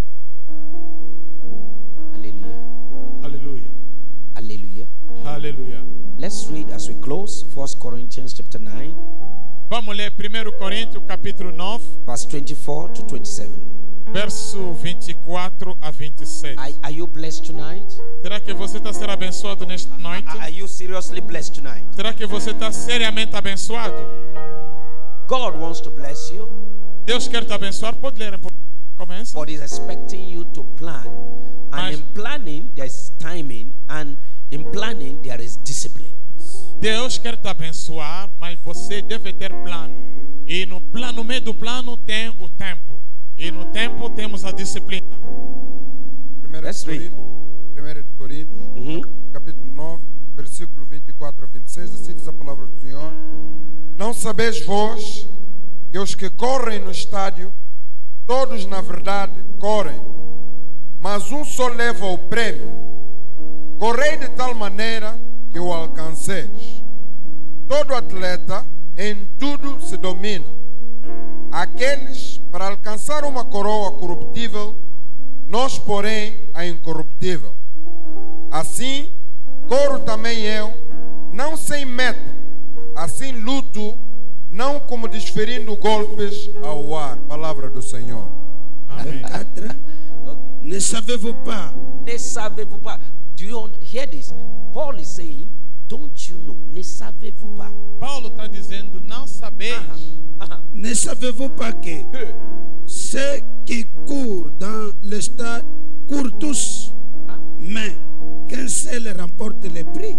Hallelujah. Aleluia. Hallelujah. Aleluia. Let's read as we close First Corinthians chapter nine, Vamos ler primeiro Coríntios capítulo nove, verse twenty-four to twenty-seven. verso vinte e quatro a vinte e sete. Are, are you blessed tonight? Será que você está a ser abençoado nesta noite? Are, are you seriously blessed tonight? Será que você está seriamente abençoado? God wants to bless you. Deus quer te abençoar. Pode ler em começa. but He's expecting you to plan. And Mas- in planning, there's timing, and in planning, there is discipline. Deus quer te abençoar, mas você deve ter plano. E no plano, no meio do plano tem o tempo. E no tempo temos a disciplina. primeira Let's de read. Coríntios, primeira de Coríntios, Mhm. capítulo nove, versículo vinte e quatro a vinte e seis, assim diz a palavra do Senhor. Não sabeis vós que os que correm no estádio, todos na verdade correm, mas um só leva o prêmio. Correi de tal maneira que o alcanceis. Todo atleta em tudo se domina. Aqueles para alcançar uma coroa corruptível, nós, porém, a incorruptível. Assim, corro também eu, não sem meta, assim luto, não como desferindo golpes ao ar. Palavra do Senhor. Amém. quatre. Okay. Ne savez-vous pas Ne savez-vous pas? Do you un- hear this? Paul is saying, don't you know? Ne savez-vous pas? Paulo está dizendo, não sabeis. Uh-huh. Ne savez-vous pas que Que- ceux qui courent dans le stade courent tous, Hein? mais qu'un seul remporte le prix?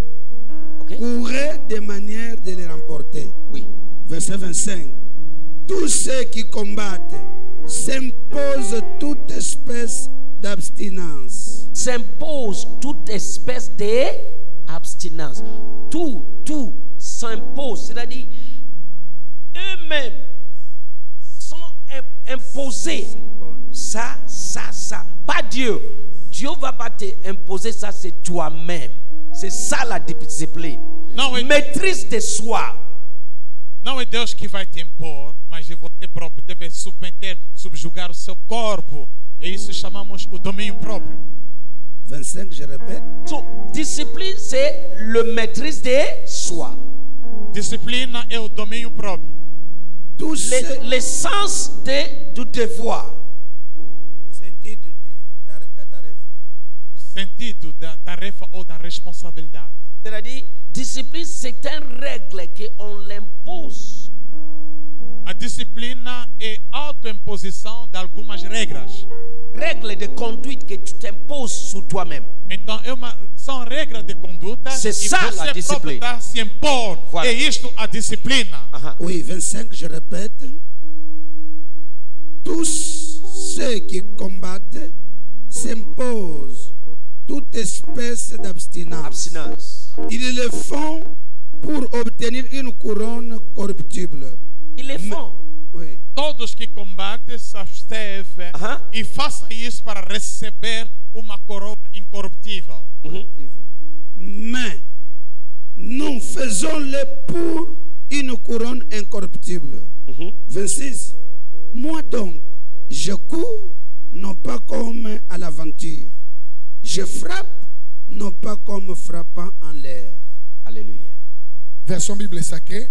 Okay? Courez de manière de les remporter. Oui. Verset vingt-cinq. Tous ceux qui combattent s'imposent toute espèce d'abstinence. S'impose toute espèce d'abstinence. Tout, tout s'impose. C'est-à-dire, eux-mêmes sont im- imposés. Ça, ça, ça. Pas Dieu. Dieu va pas te imposer ça, c'est toi-même. C'est ça la discipline. Non, oui. Maîtrise de soi. Não é Deus que vai te impor, mas é você próprio. Deve submeter, subjugar o seu corpo. E isso chamamos o domínio próprio. vingt-cinq, je répète. So, discipline, c'est le maîtrise de soi. Disciplina é o domínio próprio. Tous ceux... Le- L'essence de, du devoir. Sentido de- da, da tarefa. O sentido da tarefa ou da responsabilidade. C'est-à-dire, discipline, c'est une règle qu'on l'impose. A disciplina é autoimposição de algumas regras. Règle de conduite que tu t'imposes sur toi-même. Então, é uma, são regras de conduta C'est e ça, la você próprio discipline. está se impor. Voilà. É isto a disciplina. Uh-huh. Oui, vingt-cinq, je répète. Tous ceux qui combattent s'imposent toute espèce d'abstinence. Abstinence. Ils le font pour obtenir une couronne corruptible. Ils le font. Oui. Todos que combatem se absteve Aham. e façam isso para receber uma coroa incorruptível. Mais nous faisons-le pour une couronne incorruptible. vingt-six. Moi donc, je cours non pas comme à l'aventure. Je frappe non pas comme frappant en l'air. Alléluia. Version Bible sacrée.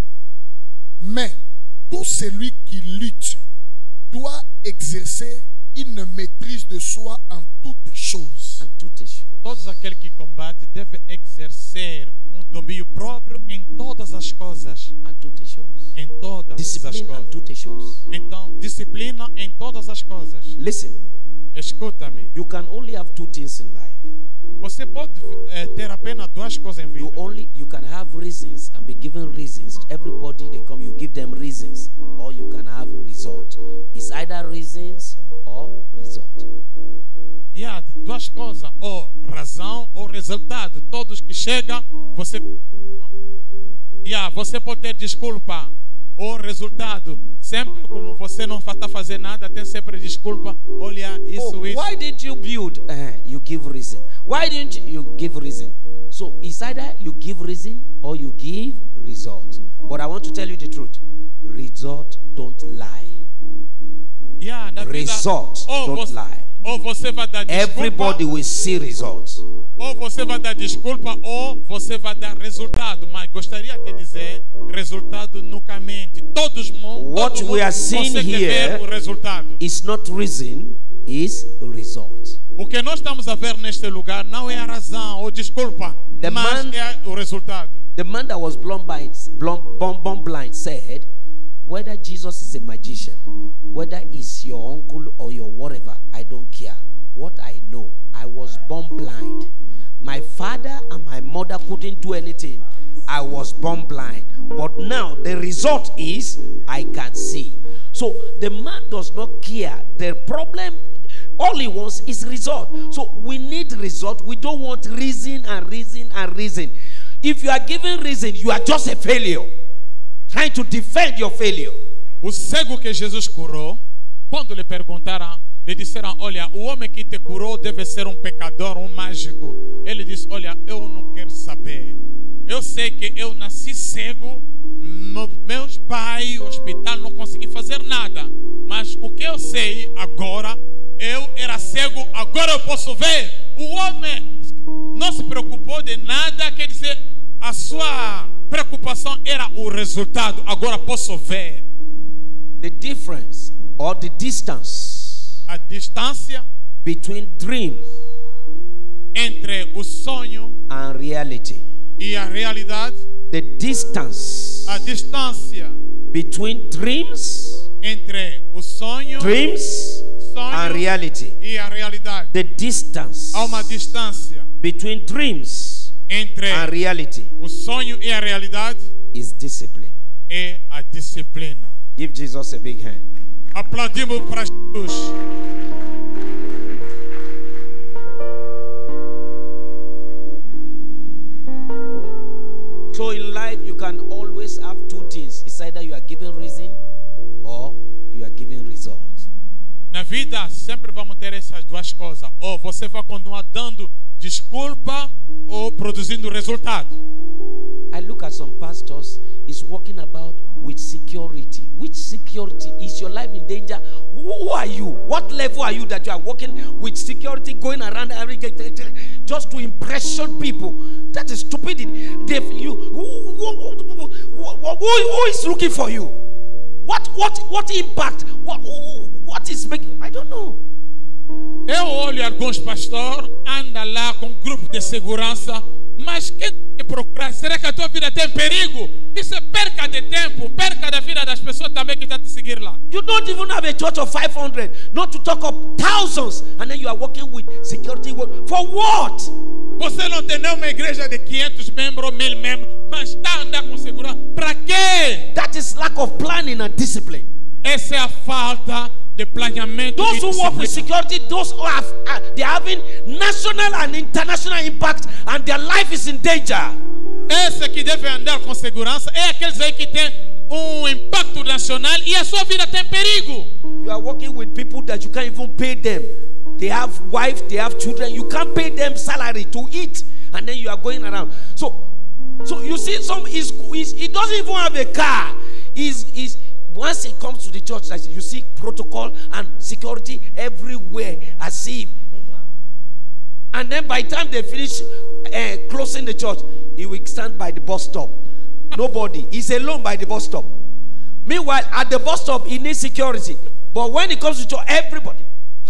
Mais tout celui qui lutte doit exercer une maîtrise de soi en toutes choses. En toutes choses. Todos aqueles que combatem devem exercer um domínio próprio em todas as coisas. En toutes choses. Em todas as Discipline en coisas. toutes choses. Então, disciplina em todas as coisas. Listen, Escuta-me. you can only have two things in life. Você pode eh, ter apenas duas coisas em You vida. only you can have reasons and be given reasons. Everybody they come, you give them reasons, or you can have result. It's either reasons or result. E há duas coisas, ou razão ou resultado. Todos que chegam, você... E há, você pode ter desculpa ou resultado. Sempre como você não está fazendo nada, tem sempre desculpa. Olha, isso, Oh, isso. why did you build? Uh, you give reason. Why didn't you give reason? So it's either you give reason or you give result. But I want to tell you the truth. Result don't lie. E há, na vida, Results ou don't você, lie. ou você vai dar desculpa, Everybody will see results. ou você vai dar desculpa, ou você vai dar resultado. Mas gostaria de dizer, resultado nunca mente. Todos mundo, What todo mundo we are seeing consegue here ver o resultado. It's not reason, it's result. O que nós estamos a ver neste lugar não é a razão ou desculpa, The mas man- é o resultado. The man that was born blind, born, born, born blind said, Whether Jesus is a magician, whether it's your uncle or your whatever, I don't care. What I know, I was born blind. My father and my mother couldn't do anything. I was born blind. But now the result is I can see. So the man does not care. The problem, all he wants is result. So we need result. We don't want reason and reason and reason. If you are given reason, you are just a failure. Trying to defend your failure. O cego que Jesus curou, quando lhe perguntaram, lhe disseram: olha, o homem que te curou deve ser um pecador, um mágico. Ele disse: olha, eu não quero saber. Eu sei que eu nasci cego, meus pais, hospital, não consegui fazer nada. Mas o que eu sei agora, eu era cego, agora eu posso ver. O homem não se preocupou de nada, quer dizer, a sua preocupação era o resultado. Agora posso ver. The difference or the distance A distância between dreams entre o sonho and reality. e a realidade, The distance a distância between dreams, entre o sonho, dreams and sonho reality. e a realidade. The distance Há uma distância between dreams entre and reality o sonho e a realidade, is discipline. é a disciplina. Give Jesus a big hand. Aplaudimos para Jesus. So in life, you can always have two things. It's either you are given reason or you are given result. Na vida sempre vamos ter essas duas coisas. Ou você vai continuar dando desculpa ou produzindo resultado. I look at some pastors is walking about with security. Which security? Is your life in danger? Who, who are you? What level are you that you are walking with security, going around every just to impression people? That is stupidity. They, you, who, who, who, who, who is looking for you? What what what impact? What who, what is making? I don't know. Eu olho alguns pastores, anda lá com um grupo de segurança, mas quem te procura? Será que a tua vida tem perigo? Isso é perca de tempo, perca da vida das pessoas também que estão te seguir lá. You don't even have a church of five hundred, not to talk of thousands, and then you are working with security. For what? Você não tem nenhuma igreja de quinhentos membros, mil membros, mas está andando com segurança. Para quê? That is lack of planning and discipline. Essa é a falta de planeamento. Those e who work with disciplina. security, those who have, uh, they are having national and international impact, and their life is in danger. Esse que deve andar com segurança é aqueles aí que tem um impacto nacional e a sua vida tem perigo. You are working with people that you can't even pay them. They have wife, they have children. You can't pay them salary to eat, and then you are going around. So, so you see, some is he doesn't even have a car. Is is once he comes to the church, like you see protocol and security everywhere, as if. And then by the time they finish uh, closing the church, he will stand by the bus stop. Nobody. He's alone by the bus stop. Meanwhile, at the bus stop, he needs security. But when it comes to church, everybody.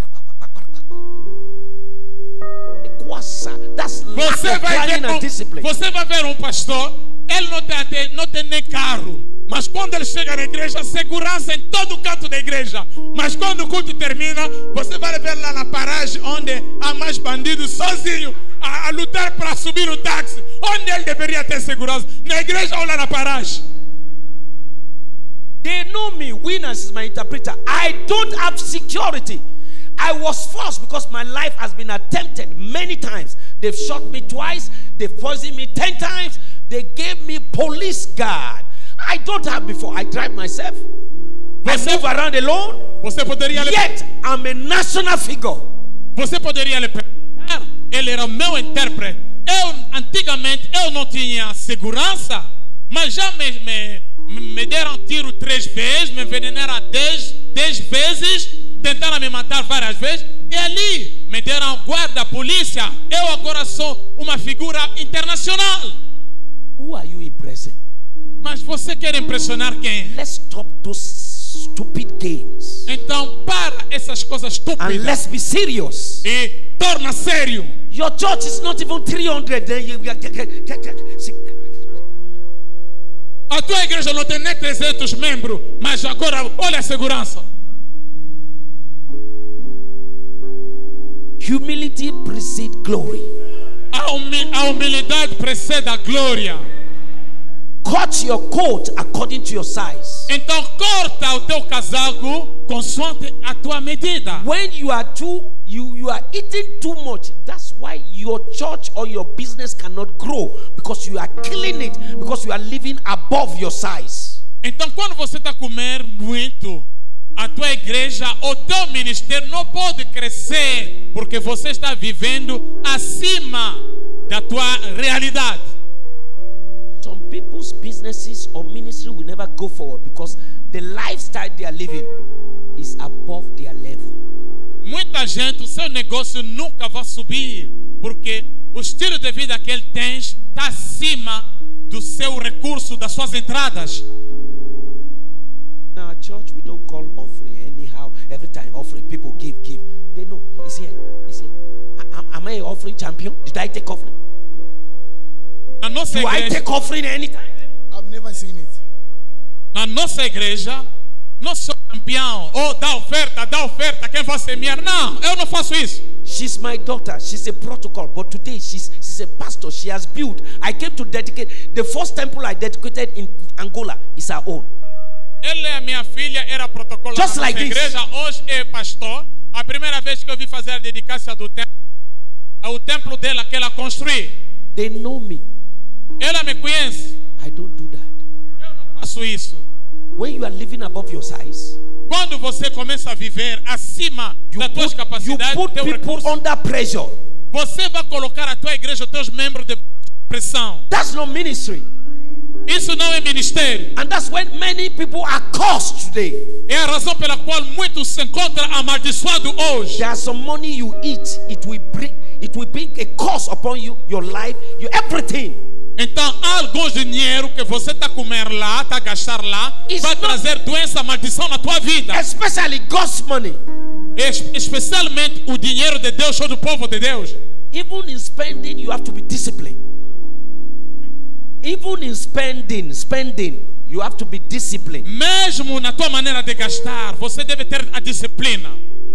That's lack Você of vai, planning ver and um, discipline. você vai ver um pastor, ele não tem, não tem nem carro, mas quando ele chega na igreja, segurança em todo canto da igreja. Mas quando o culto termina, você vai ver lá na paragem onde há mais bandidos sozinho a, a lutar para subir o táxi, onde ele deveria ter segurança, na igreja ou lá na paragem. They know me. Winners is my interpreter. I don't have security. I was forced because my life has been attempted many times. They've shot me twice. They've poisoned me ten times. They gave me police guard. I don't have before. I drive myself. I Você, move around alone. você poderia lhe, Yet I'm a national figure. você poderia lhe perguntar, ele era o meu intérprete. Eu, antigamente, eu não tinha segurança, mas já me, me, me deram tiro três vezes, me envenenaram dez, dez vezes, tentaram me matar várias vezes, e ali me deram guarda, polícia. Eu agora sou uma figura internacional. Who are you impressing? Mas você quer impressionar quem? Let's stop those stupid games. Então para essas coisas And estúpidas let's be serious. e torna sério. Your church is not even three hundred. Then you- A tua igreja não tem nem trezentos membros, mas agora olha a segurança. Humility precedes glory. A, humi a humildade precede a glória. Cut your coat according to your size. Então corta o teu casaco consoante a tua medida. When you are too you you are eating too much, that's why your church or your business cannot grow, because you are killing it, because you are living above your size. Então quando você está comer muito, a tua igreja, o teu ministério não pode crescer, porque você está vivendo acima da tua realidade. Some people's businesses or ministry will never go forward because the lifestyle they are living is above their level. Muita gente, o seu negócio nunca vai subir, porque o estilo de vida que ele tem está acima do seu recurso, das suas entradas. Now, church, we don't call offering anyhow. Every time offering, people give, give. They know he's here. He's here. Am, am I an offering champion? Did I take offering? Na nossa Do I igreja, take offering anytime? I've never seen it. na nossa igreja, não sou campeão. Ou dá oferta, dá oferta, quem vai semear? Não, eu não faço isso. She's my daughter. She's a protocol. But today, she's, she's a pastor. She has built. I came to dedicate. The first temple I dedicated in Angola is her own. Ela é minha filha, era protocolo Just na like nossa this. igreja, hoje é pastor. A primeira vez que eu vi fazer a dedicação do templo, é o templo dela que ela construiu. They know me. Ela me conhece. I don't do that. Eu não faço isso. When you are living above your size, Quando você começa a viver acima you das tuas put, you capacidades, put teu people recurso, under pressure. você vai colocar a tua igreja, os teus membros de pressão. That's not ministry. Isso não é ministério. And that's when many people are cursed today. É a razão pela qual muitos se encontram amaldiçoados hoje. There's some money you eat, it will bring it will bring a curse upon you, your life, your everything. Então, há alguns dinheiro que você está a comer lá, está a gastar lá, It's vai not- trazer doença, maldição na tua vida. Especially God's money. Es- Especialmente o dinheiro de Deus ou do povo de Deus. Even in spending, you have to be disciplined. Even in spending, spending, you have to be disciplined. Mesmo na tua maneira de gastar, você deve ter a disciplina.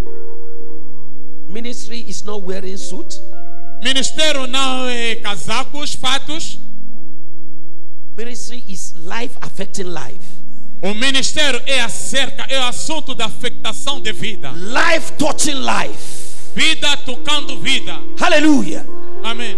Ministry is not wearing suit. Ministério não é casacos, fatos. Ministry is life affecting life. O ministério é acerca, é o assunto da afetação de vida. Life touching life. Vida tocando vida. Hallelujah. Amém.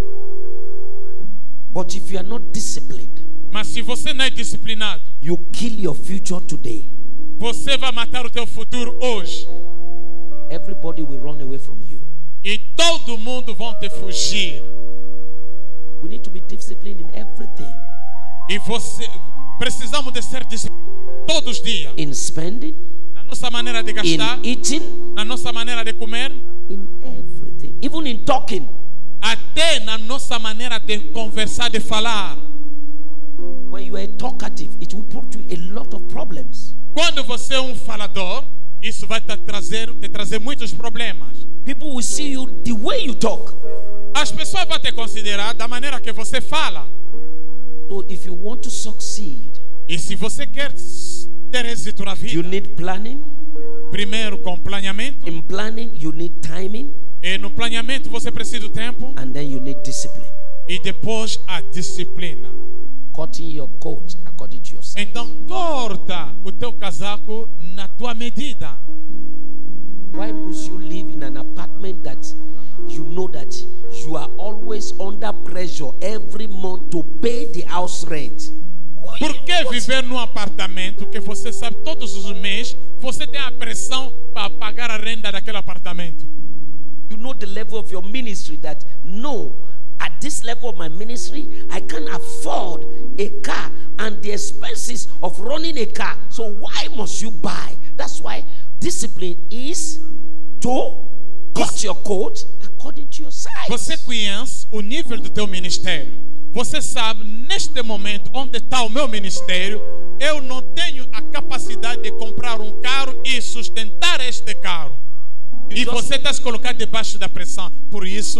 But if you are not disciplined, Mas se você não é disciplinado, you kill your future today. você vai matar o teu futuro hoje. Everybody will run away from you. E todo mundo vão te fugir. We need to be disciplined in everything. E você precisamos de ser disciplinados todos os dias. In spending, Na nossa maneira de in gastar, eating, na nossa maneira de comer, in everything. Even in talking. até na nossa maneira de conversar, de falar. When you are talkative, it will put you a lot of problems. Quando você é um falador, isso vai te trazer, te trazer muitos problemas. People will see you the way you talk. As pessoas vão te considerar da maneira que você fala. So if you want to succeed, E se você quer ter êxito na you vida, need planning. primeiro com planeamento. In planning, you need timing. E no planeamento você precisa do tempo. And then you need discipline. E depois a disciplina. Cutting your coat according to your size. Então corta o teu casaco na tua medida. Why must you live in an apartment that you know that you are always under pressure every month to pay the house rent? Por que viver num apartamento que você sabe todos os meses você tem a pressão para pagar a renda daquele apartamento? You know the level of your ministry that no, at this level of my ministry, I can't afford a car and the expenses of running a car. So why must you buy? That's why discipline is to cut your coat according to your size. Você conhece o nível do teu ministério. Você sabe, neste momento, onde está o meu ministério, eu não tenho a capacidade de comprar um carro e sustentar este carro. E just- você está se colocando debaixo da pressão. Por isso,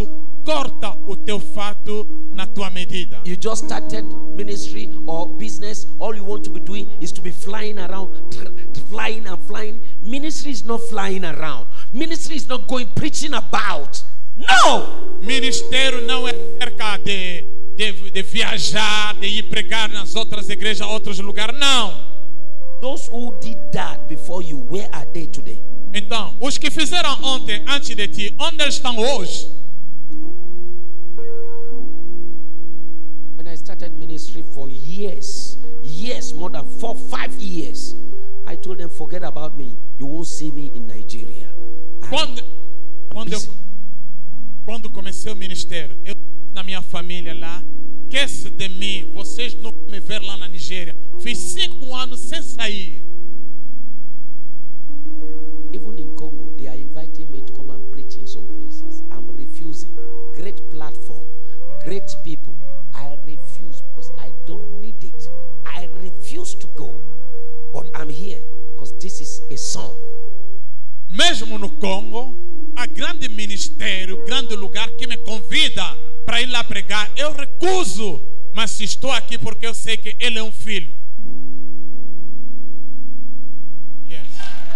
corta o teu fato na tua medida. You just started ministry or business. All you want to be doing is to be flying around, tr- flying and flying. Ministry is not flying around. Ministry is not going preaching about. No! Ministério não é cerca de, de, de viajar, de ir pregar nas outras igrejas, outros lugares. Não. Those who did that before you, where are they today? Então, os que fizeram ontem, antes de ti, onde eles estão hoje? When I started ministry for years, years, more than four, five years, I told them, forget about me. You won't see me in Nigeria. I'm- Quando, quando, eu, busy. quando comecei o ministério, eu na minha família lá, esquece de mim, vocês não vão me ver lá na Nigéria. Fiz cinco anos sem sair. Even in Congo, they are inviting me to come and preach in some places. I'm refusing. Great platform, great people. I refuse because I don't need it. I refuse to go. But I'm here because this is a song. Mesmo no Congo, há grande ministério, grande lugar que me convida para ir lá pregar. Eu recuso, mas estou aqui porque eu sei que ele é um filho. Yes.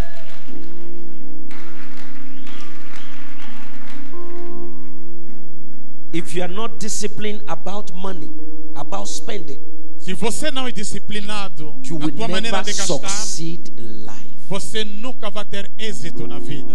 If you are not disciplined about money, about spending, Se você não é disciplinado you na will tua maneira never de gastar, succeed in life. você nunca vai ter êxito na vida.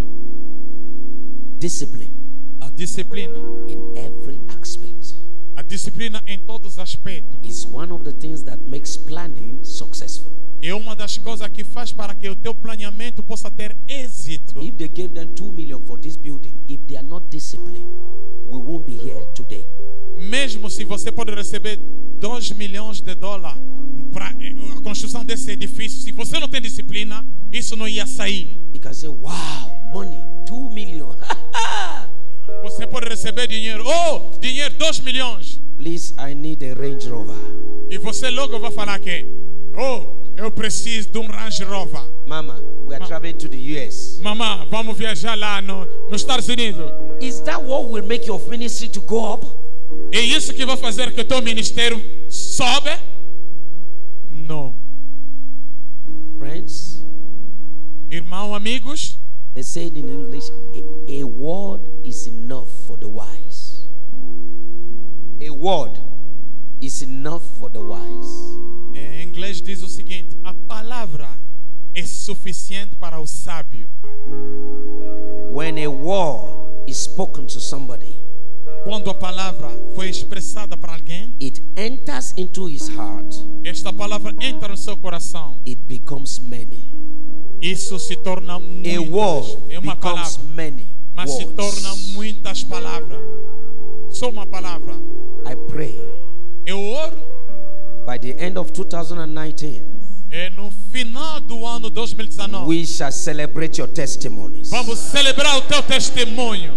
Discipline A disciplina, in every aspect a disciplina em todos os aspectos, is one of the things that makes planning successful. é uma das coisas que faz para que o teu planeamento possa ter êxito. If they gave them two million for this building, if they are not disciplined, we won't be here today. Mesmo se você pode receber dois milhões de dólares para a construção desse edifício, se você não tem disciplina, isso não ia sair. You can say, wow, money, two million. Você pode receber dinheiro, oh, dinheiro dois milhões. Please, I need a Range Rover. E você logo vai falar que, oh, eu preciso de um Range Rover. Mama, we are Ma- traveling to the U S. Mamãe, vamos viajar lá no, nos Estados Unidos. Is that what will make your ministry to go up? É isso que vai fazer que o teu ministério sobe? Não. Friends, Irmão, amigos, they say it in English, a, a word is enough for the wise. A word is enough for the wise. em inglês diz o seguinte: a palavra é suficiente para o sábio. When a word is spoken to somebody, Quando a palavra foi expressada para alguém, it enters into his heart, esta palavra entra no seu coração. it becomes many. Isso se torna A muitas. word É uma becomes palavra, many mas se torna words. muitas palavras. Só uma palavra. I pray Eu oro, by the end of two thousand nineteen, é no final do ano dois mil e dezenove. we shall celebrate your testimonies. Vamos celebrar o teu testemunho.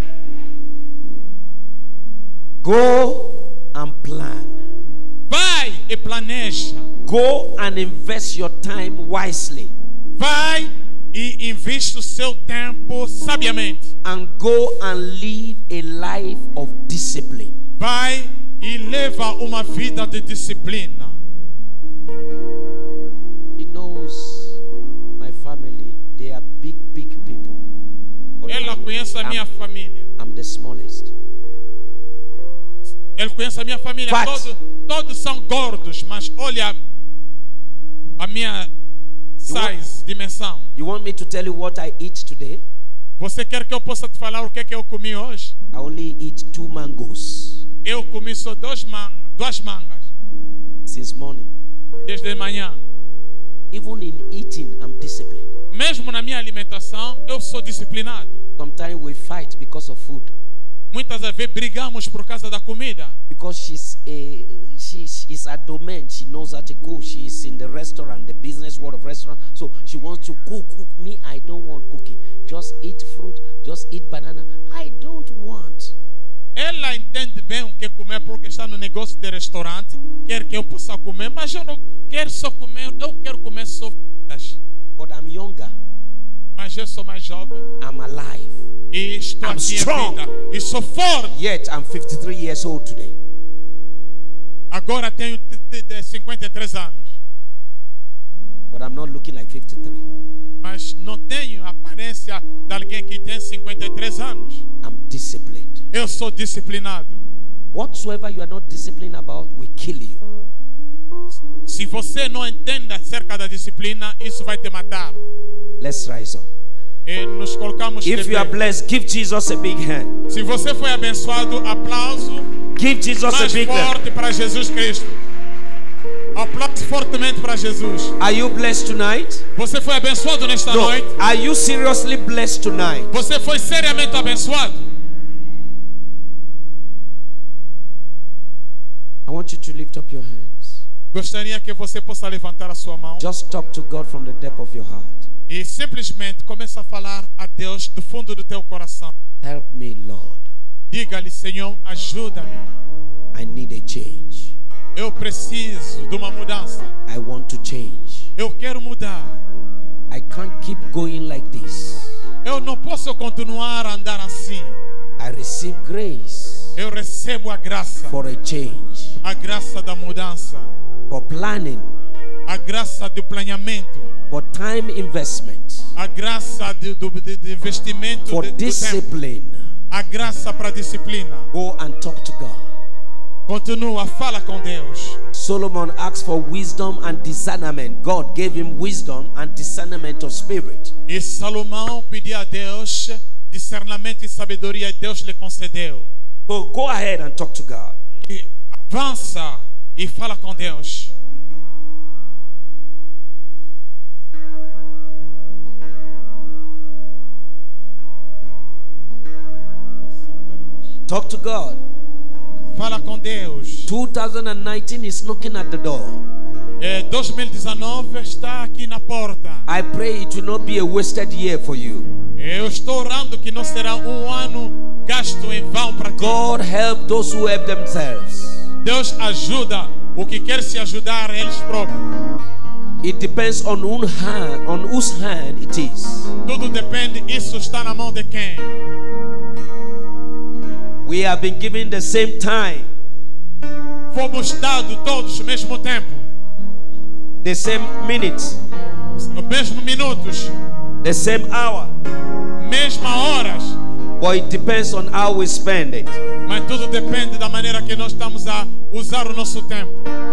Go and plan. Vai e planeja. Go and invest your time wisely. Vai e investe o seu tempo sabiamente. And go and live a life of discipline. Vai e leva uma vida de disciplina. He knows my family. They are big, big people. But Ela I'm- conhece a I'm- minha família. I'm the smallest. Ele conhece a minha família. Fact. Todos, todos são gordos, mas olha a minha size, dimensão. You want me to tell you what I eat today? Você quer que eu possa te falar o que é que eu comi hoje? I only eat two mangoes Eu comi só dois man duas mangas since morning. desde de manhã. Even in eating, I'm disciplined. Mesmo na minha alimentação, eu sou disciplinado. Sometimes we fight because of food. Muitas vezes brigamos por causa da comida. Because she's a she's is a domain. She knows how to cook. She is in the restaurant, the business world of restaurant. So she wants to cook, cook. Me, I don't want cooking. Just eat fruit. Just eat banana. I don't want. Ela entende bem o que comer porque está no negócio de restaurante. Quer que eu possa comer, mas eu não quero só comer. Eu quero comer só frutas. But I'm younger. Mas eu sou mais jovem. I'm alive. E estou I'm aqui strong. em vida. E sou forte. Yet I'm fifty-three years old today. Agora tenho t- t- cinquenta e três anos. But I'm not looking like fifty-three. Mas não tenho a aparência de alguém que tem cinquenta e três anos. I'm disciplined. Eu sou disciplinado. Whatsoever you are not disciplined about will kill you. Se você não entende acerca da disciplina, isso vai te matar. Let's rise up. E nos colocamos de If you pé. are blessed, give Jesus a big hand. Se você foi abençoado, aplauso Give Jesus a mais big hand. forte para Jesus Cristo. Aplauso fortemente para Jesus. Are you blessed tonight? Você foi abençoado nesta No. noite? Are you seriously blessed tonight? Você foi seriamente abençoado? I want you to lift up your hands. Gostaria que você possa levantar a sua mão Just talk to God from the depth of your heart. e simplesmente comece a falar a Deus do fundo do teu coração. Help me, Lord. Diga-lhe, Senhor, ajuda-me. I need a change. Eu preciso de uma mudança. I want to change. Eu quero mudar. I can't keep going like this. Eu não posso continuar a andar assim. I receive grace Eu recebo a graça. for a change, A graça da mudança. for planning, A graça do planeamento. for time investment, A graça de, do, de, de investimento for de, do tempo. discipline. A graça para disciplina. Go and talk to God. Continua, fala com Deus. Solomon asked for wisdom and discernment. God gave him wisdom and discernment of spirit. E Salomão pediu a Deus discernimento e sabedoria, e Deus lhe concedeu. So go ahead and talk to God. E avança e fala com Deus. Talk to God. Fala com Deus. two thousand nineteen is knocking at the door. É, dois mil e dezenove está aqui na porta. I pray it will not be a wasted year for you. Eu estou orando que não será um ano gasto em vão para ti. God help those who help themselves. Deus ajuda o que quer se ajudar eles próprios. It depends on whose hand, on whose hand it is. Tudo depende, isso está na mão de quem. We have been given the same time, Fomos dados todos o mesmo tempo, the same minutes, os mesmos minutos, the same hour. mesmas horas, But it depends on how we spend it. mas tudo depende da maneira que nós estamos a usar o nosso tempo.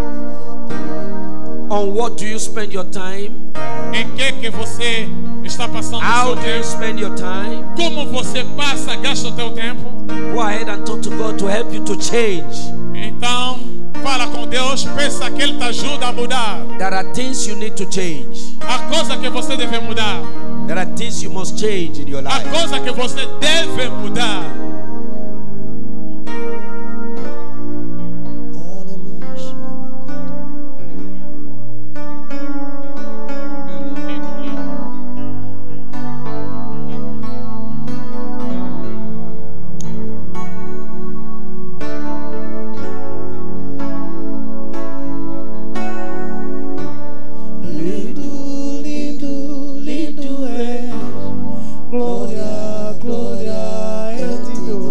On what do you spend your time? Em que que você está passando How o do seu you tempo? spend your time? Como você passa, gasta o teu tempo? Go ahead and talk to God to help you to change. Então, fala com Deus, pensa que Ele te ajuda a mudar. There are things you need to change. A coisa que você deve mudar. There are things you must change in your A life. coisa que você deve mudar. Lindo, lindo, lindo é. Glória, glória é de Deus.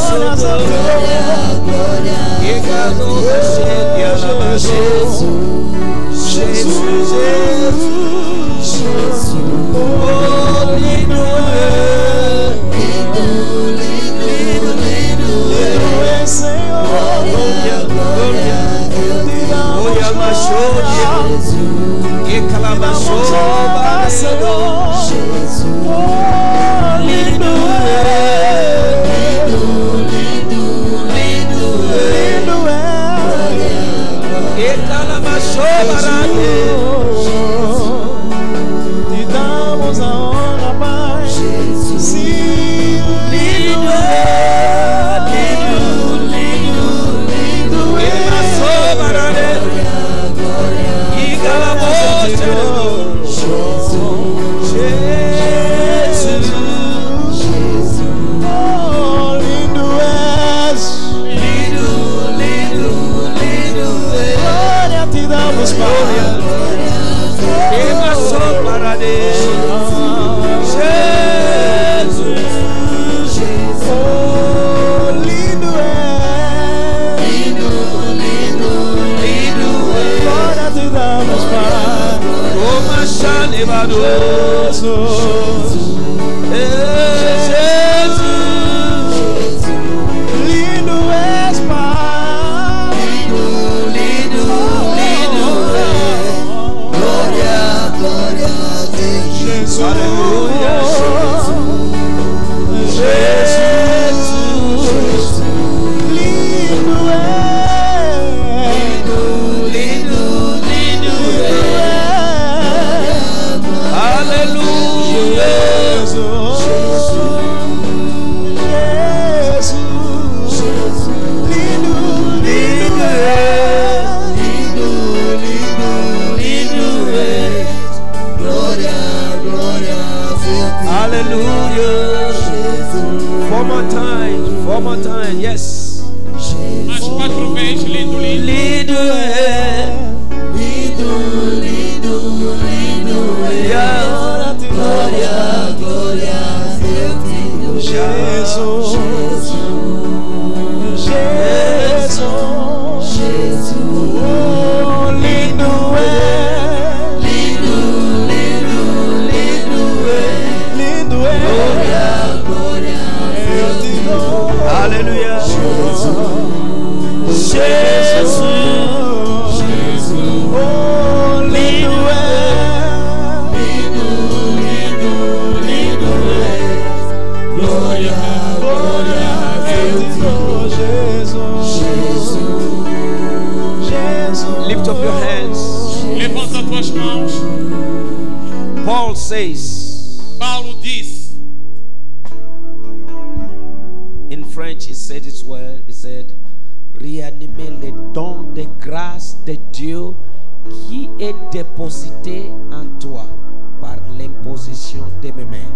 Déposité en toi par l'imposition de mes mains.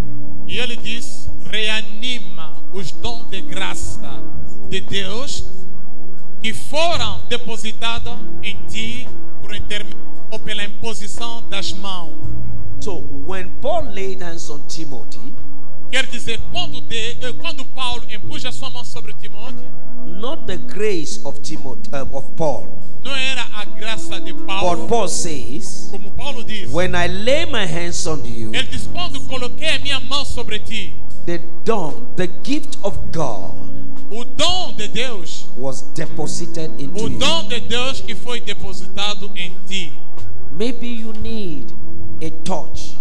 E ele diz: reanima os dons de graça de Deus que foram depositados em ti por intermédio ou pela imposição das mãos. So when Paul laid hands on Timothy, quer dizer, quando, de, quando Paulo impuja sua mão sobre Timóteo, not the grace of Timothy uh, of Paul. Não era a graça de Paulo. But Paul says, como Paulo diz, when I lay my hands on you, ele diz, quando coloquei a minha mão sobre ti, the dawn, the gift of God, o dom de Deus, was deposited into o you. dom de Deus que foi depositado em ti. Maybe you need a touch.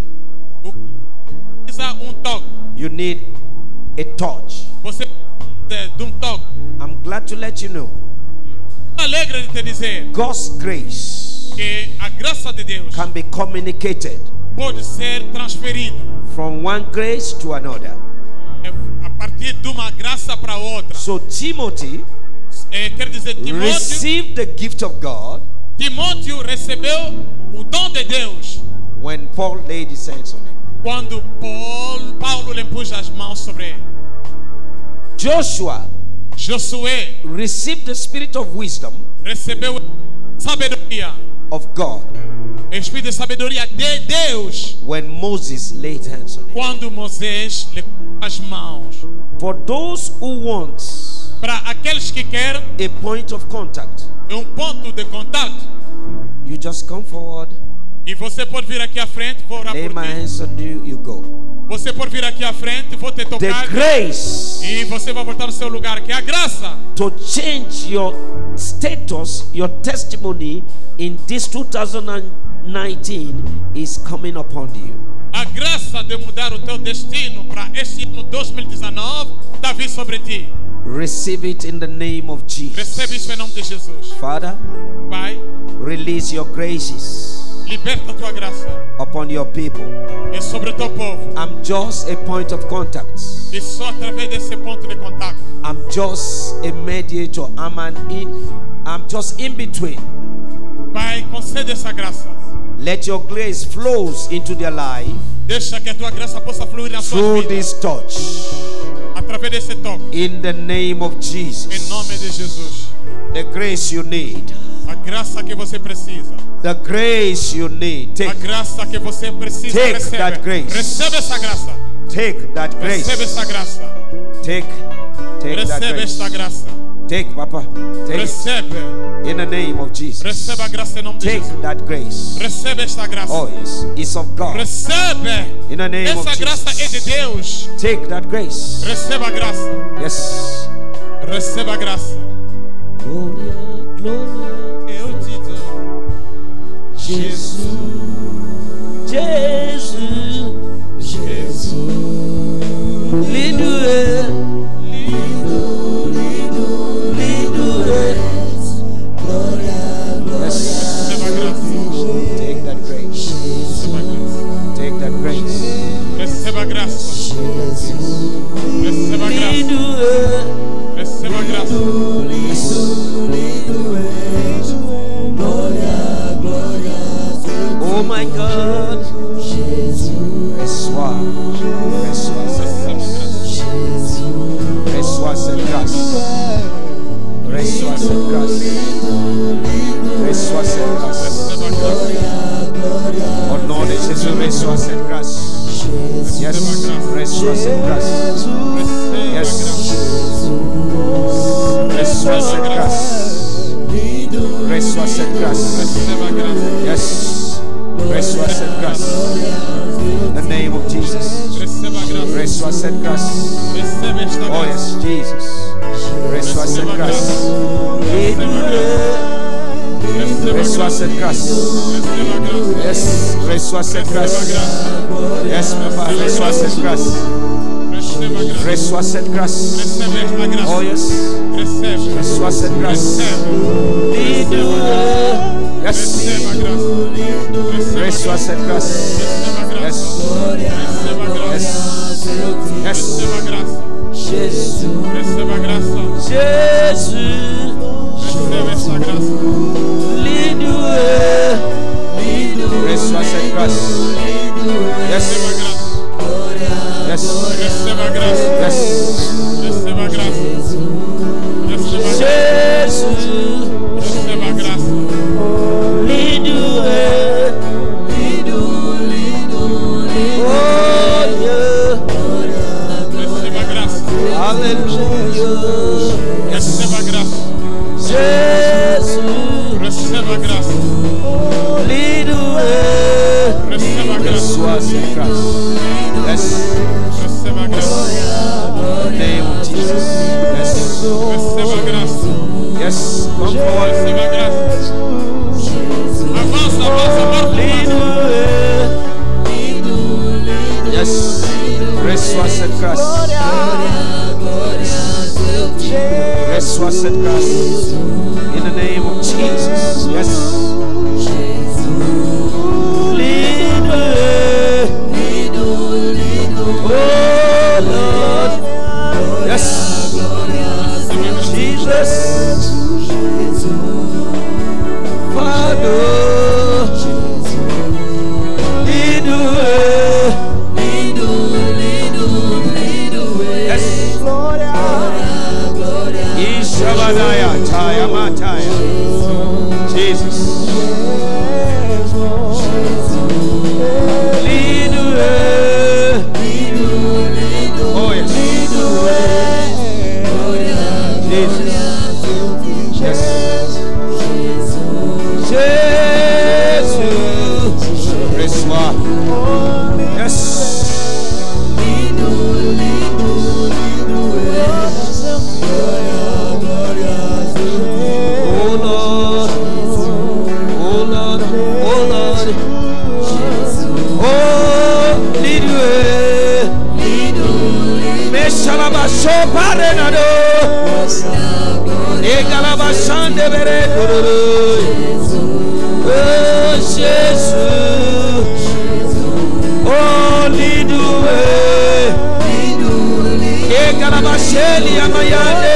Precisa um toque. You need a touch. Você precisa de um toque. I'm glad to let you know. Alegre de te dizer, God's grace que a graça de Deus can be communicated pode ser transferida from one grace to another. a partir de uma graça para outra. So Timothy é, quer dizer, Timóteo received the gift of God. Timóteo recebeu o dom de Deus when Paul laid his hands on him. Quando Paulo, Paulo lhe pôs as mãos sobre ele. Joshua Josué received the spirit of wisdom recebeu sabedoria of God Espírito de sabedoria de Deus. when Moses laid hands on him. Quando Moisés lhe as mãos. For those who want Para aqueles que querem a point of contact, um ponto de contato. you just come forward, E você pode vir aqui à frente, vou orar lay por my ti. hands on you, you go. Você pode vir aqui à frente, vou te The tocar. grace E você vai voltar no seu lugar, que é a graça. to change your status, your testimony in this two thousand nineteen is coming upon you. A graça de mudar o teu destino para este ano dois mil e dezenove está vindo sobre ti. Receive it in the name of Recebe Jesus. isso em nome de Jesus. Father, Pai, release your graces liberta a tua graça. upon your people. É sobre o teu povo. I'm just a point of contact. E só através desse ponto de contato. I'm just a mediator. I'm an in I'm just in between. Pai, concede essa graça. Let your grace flows into their life Deixa que a tua graça possa fluir na sua through vida. this touch. Através desse toque. In the name of Em Jesus. nome de Jesus. The grace you need. A graça que você precisa. The grace you need. A Take, graça que você precisa. Take Recebe. that grace. Recebe essa graça. take that grace. Recebe essa graça. Take, take that Recebe grace. esta graça. Take, Papa. Take it. Recebe. In the name of Jesus. Receba a graça em nome de Take Jesus. that grace. Recebe esta graça. Oh yes, it's of God. Recebe. In the name of Essa graça é de Jesus. Deus. Take that grace. Receba a graça. Yes. Receba a graça. Glória, glória. Eu te dou. Jesus. Jesus. Jesus. Lindo é. Lindo, lindo, lindo é. Glória, glória. Receba a graça. Take that grace. Receba a graça. Take that grace. Receba a graça. Receba a graça. Lindo é. Receba a graça. Oh my God. Reçois, reçois cette grâce. Reçois cette grâce. Reçois cette grâce. Reçois cette grâce. Receba a graça. Au nom de Jésus, reçois cette grâce. Yes, reçois cette grâce. Yes. Reçois cette grâce. Reçois cette grâce. Receba a graça. Yes. Reçois cette grâce. In the name of Jesus. Receba a graça. Reçois cette grâce. Receba esta Oh graça. yes, Jesus. Reçois cette Receba a grâce. graça. Receba a Reçois graça. cette grâce. Receba a graça. Yes, reçois cette Receba a grâce. graça. Yes, papa, reçois cette grâce. Receba a graça. Reçois cette grâce. Receba esta graça. Oh yes, Recebe. reçois cette grâce. Recebe. Yes, Receba a graça. Receba a reçois graça. cette grâce. Receba a graça. Yes, Receba a graça. yes, yes. Receba a graça. Jesus, Receba a graça. Jesus, Receba esta graça. lindo é. Reçois cette grâce. Yes, Receba a graça. yes, Receba a graça. yes. Receba a graça. Receba a graça. Jesus, Receba a graça. lindo é. Oh yeah, Receba a graça. hallelujah. Receba a graça. Jesus, Receba a graça. lindo é. Receba a graça. Reçois cette grâce. Yes, Receba a graça. in the name of Jesus. Yes, Receba a graça. yes, come forward. Receba a graça. Avança, avança, avança. Lindo é. Yes, reçois cette grâce. Reçois cette grâce. In the name of Jesus. Yes. Lindo é. Oh Lord. Yes. Jesus. Father. Lindo é. Yes. Ishabadaya, Taya, Mataya. Jesus. Oh yes. Jesus. Yes. Jesus. Reçois. Yes. Oh Lord. Oh Lord. Oh Lord. Oh, lead way. Meshalabasho parenado. Egalabashande beredo. Oh Jesus. Oh, lead way. Egalabasheli amayande.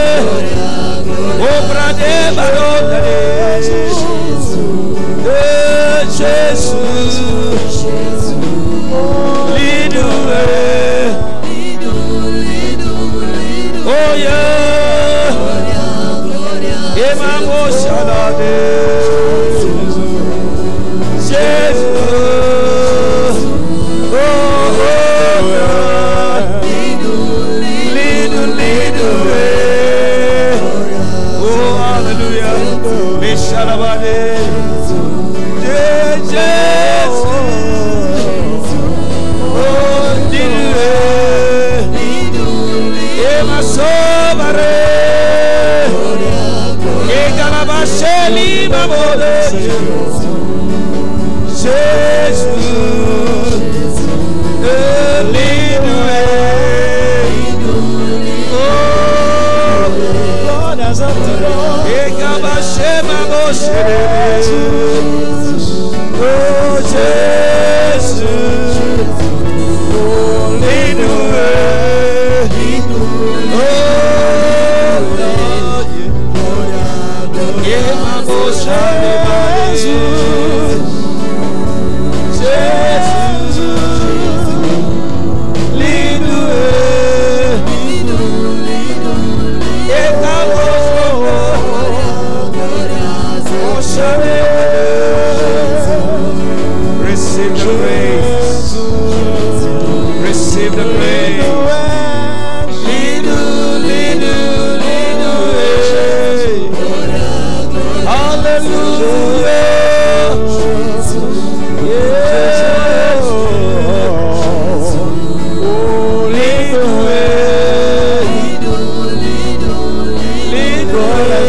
Oh, brade barodade. Oh, Jesus. Lead way. Oh yeah. Emamo shalade. Jesus. Oh, oh yeah. Lead, lead way. Oh hallelujah. Mishalabade. Jesus. Oh lead way. Ema sobare. Egalabasheli babode. Jesus, lead way. Oh, Lord has up to Lord. Egabashema boshe. Oh, Jesus, lead way. Oh, Lord, yeah, my boshe. Receive the praise. Receive the praise. Little, little, little way. Hallelujah. Yes. Oh, little way. Little way.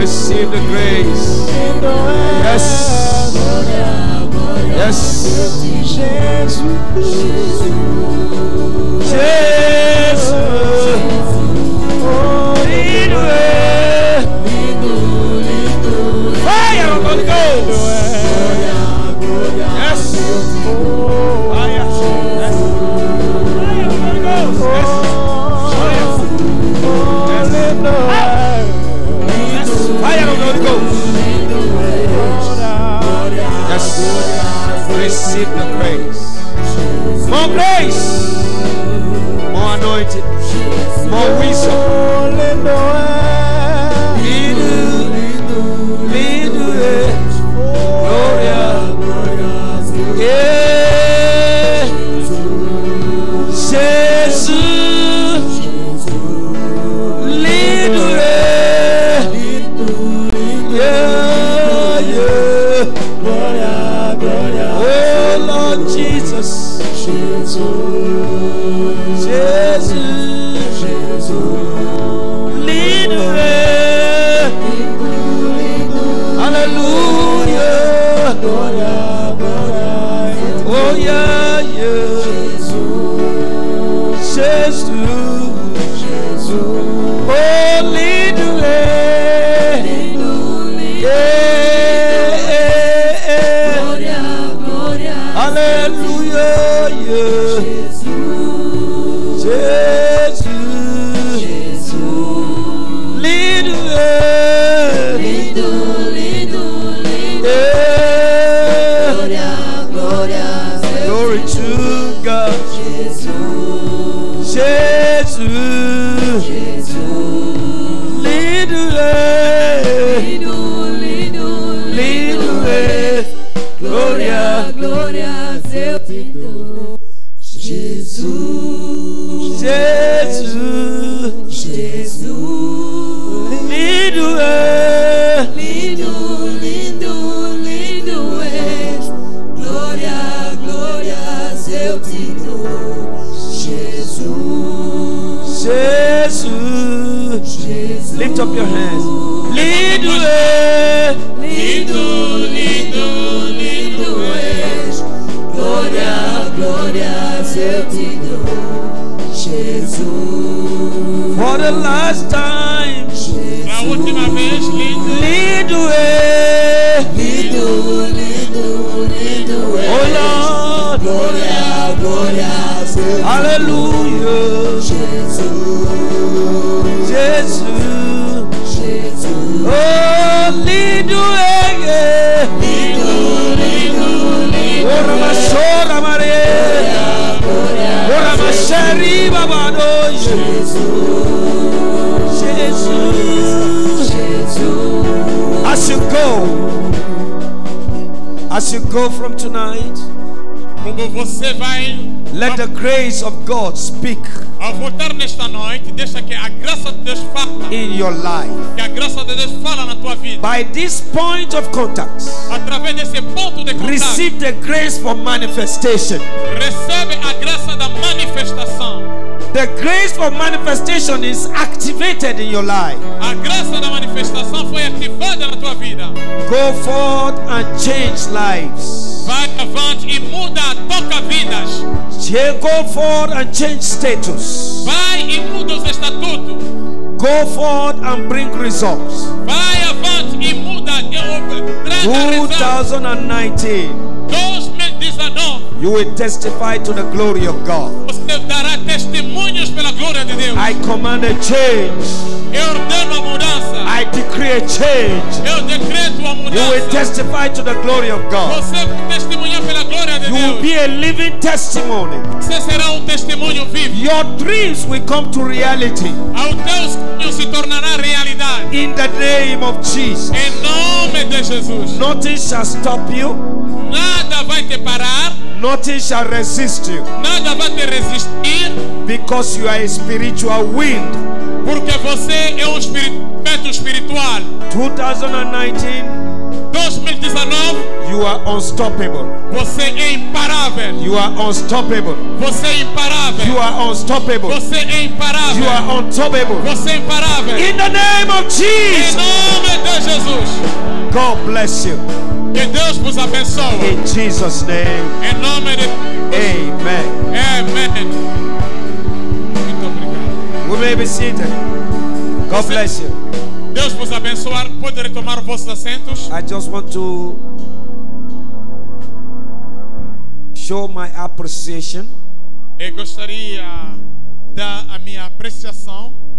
receive the grace. Yes. Yes. Jesus. Fire of Holy Ghost. Yes. Fire. Yes. Fire of Holy Ghost. Yes. Yes. Fire of Holy Ghost. Yes. Receive the grace. More grace. More anointing. More wisdom. Gloria. Yeah. Jesus. Yeah, yeah. Oh Lord Jesus. Jesus. Lead the way. Hallelujah. Oh yeah, yeah. Jesus. Oh, lead the way. Yeah. Hallelujah. Yeah. Jesus. Lead the way. Yeah. Glory to God. Jesus. Lead the way. Lead the way. Gloria, glória, eu te dou. Jesus, Jesus, Jesus, lindo é, lindo, lindo, lindo és. Glória, glória, eu te dou. Jesus, Jesus, Jesus, lift up your hands. Lindo é, lindo, lindo, lindo és. Glória, glória, eu te dou. Jesus, for the last time. Pra última vez, lindo. Lindo é, lindo, lindo, lindo és. oh Lord, glória, glória, hallelujah. Jesus, Jesus, Jesus, oh lindo é, lindo, lindo, lindo. oh Ramachora Maria, oh Ramachari Babado, Jesus, Jesus, Jesus. as you go, as you go from tonight, Como você vai, let the grace of God speak ao voltar nesta noite, deixa que a graça de Deus fala. in your life. Que a graça de Deus fala na tua vida. By this point of contact, Através desse ponto de contato, receive the grace for manifestation. recebe a graça da manifestação. The grace for manifestation is activated in your life. A graça da manifestação foi ativada na tua vida. Go forth and change lives. Vai avante e muda, toca vidas. Go forth and change status. Vai e muda os estatutos. Go forth and bring results. Vai avante e muda, e traga resultados. twenty nineteen, dois mil e dezenove, you will testify to the glory of God. você dará testemunhos pela glória de Deus. I command a change. Eu ordeno a mudança. I decree a change. Eu decreto a You will mudança. testify to the glory of God. Você testemunhar pela glória de You will Deus. be a living testimony. Você será um testemunho vivo. Your dreams will come to reality Ao teus sonhos se tornará realidade. in the name of Jesus. Em nome de Jesus. Nothing shall stop you. Nada vai te parar. Nothing shall resist you, Nada vai te resistir. because you are a spiritual wind. Porque você é um espírito espiritual. twenty nineteen, dois mil e dezenove, you are unstoppable. você é imparável. You are unstoppable. Você é imparável. You are unstoppable. Você é imparável. You are unstoppable. Você é imparável. In the name of Em Jesus. nome de God bless you. Que Deus vos abençoe. In Jesus' name. Em nome de Amen. Amém. Muito obrigado. We may be seated. God bless you. Deus vos abençoar. Pode retomar vossos assentos. I just want to show my appreciation Eu gostaria da a minha apreciação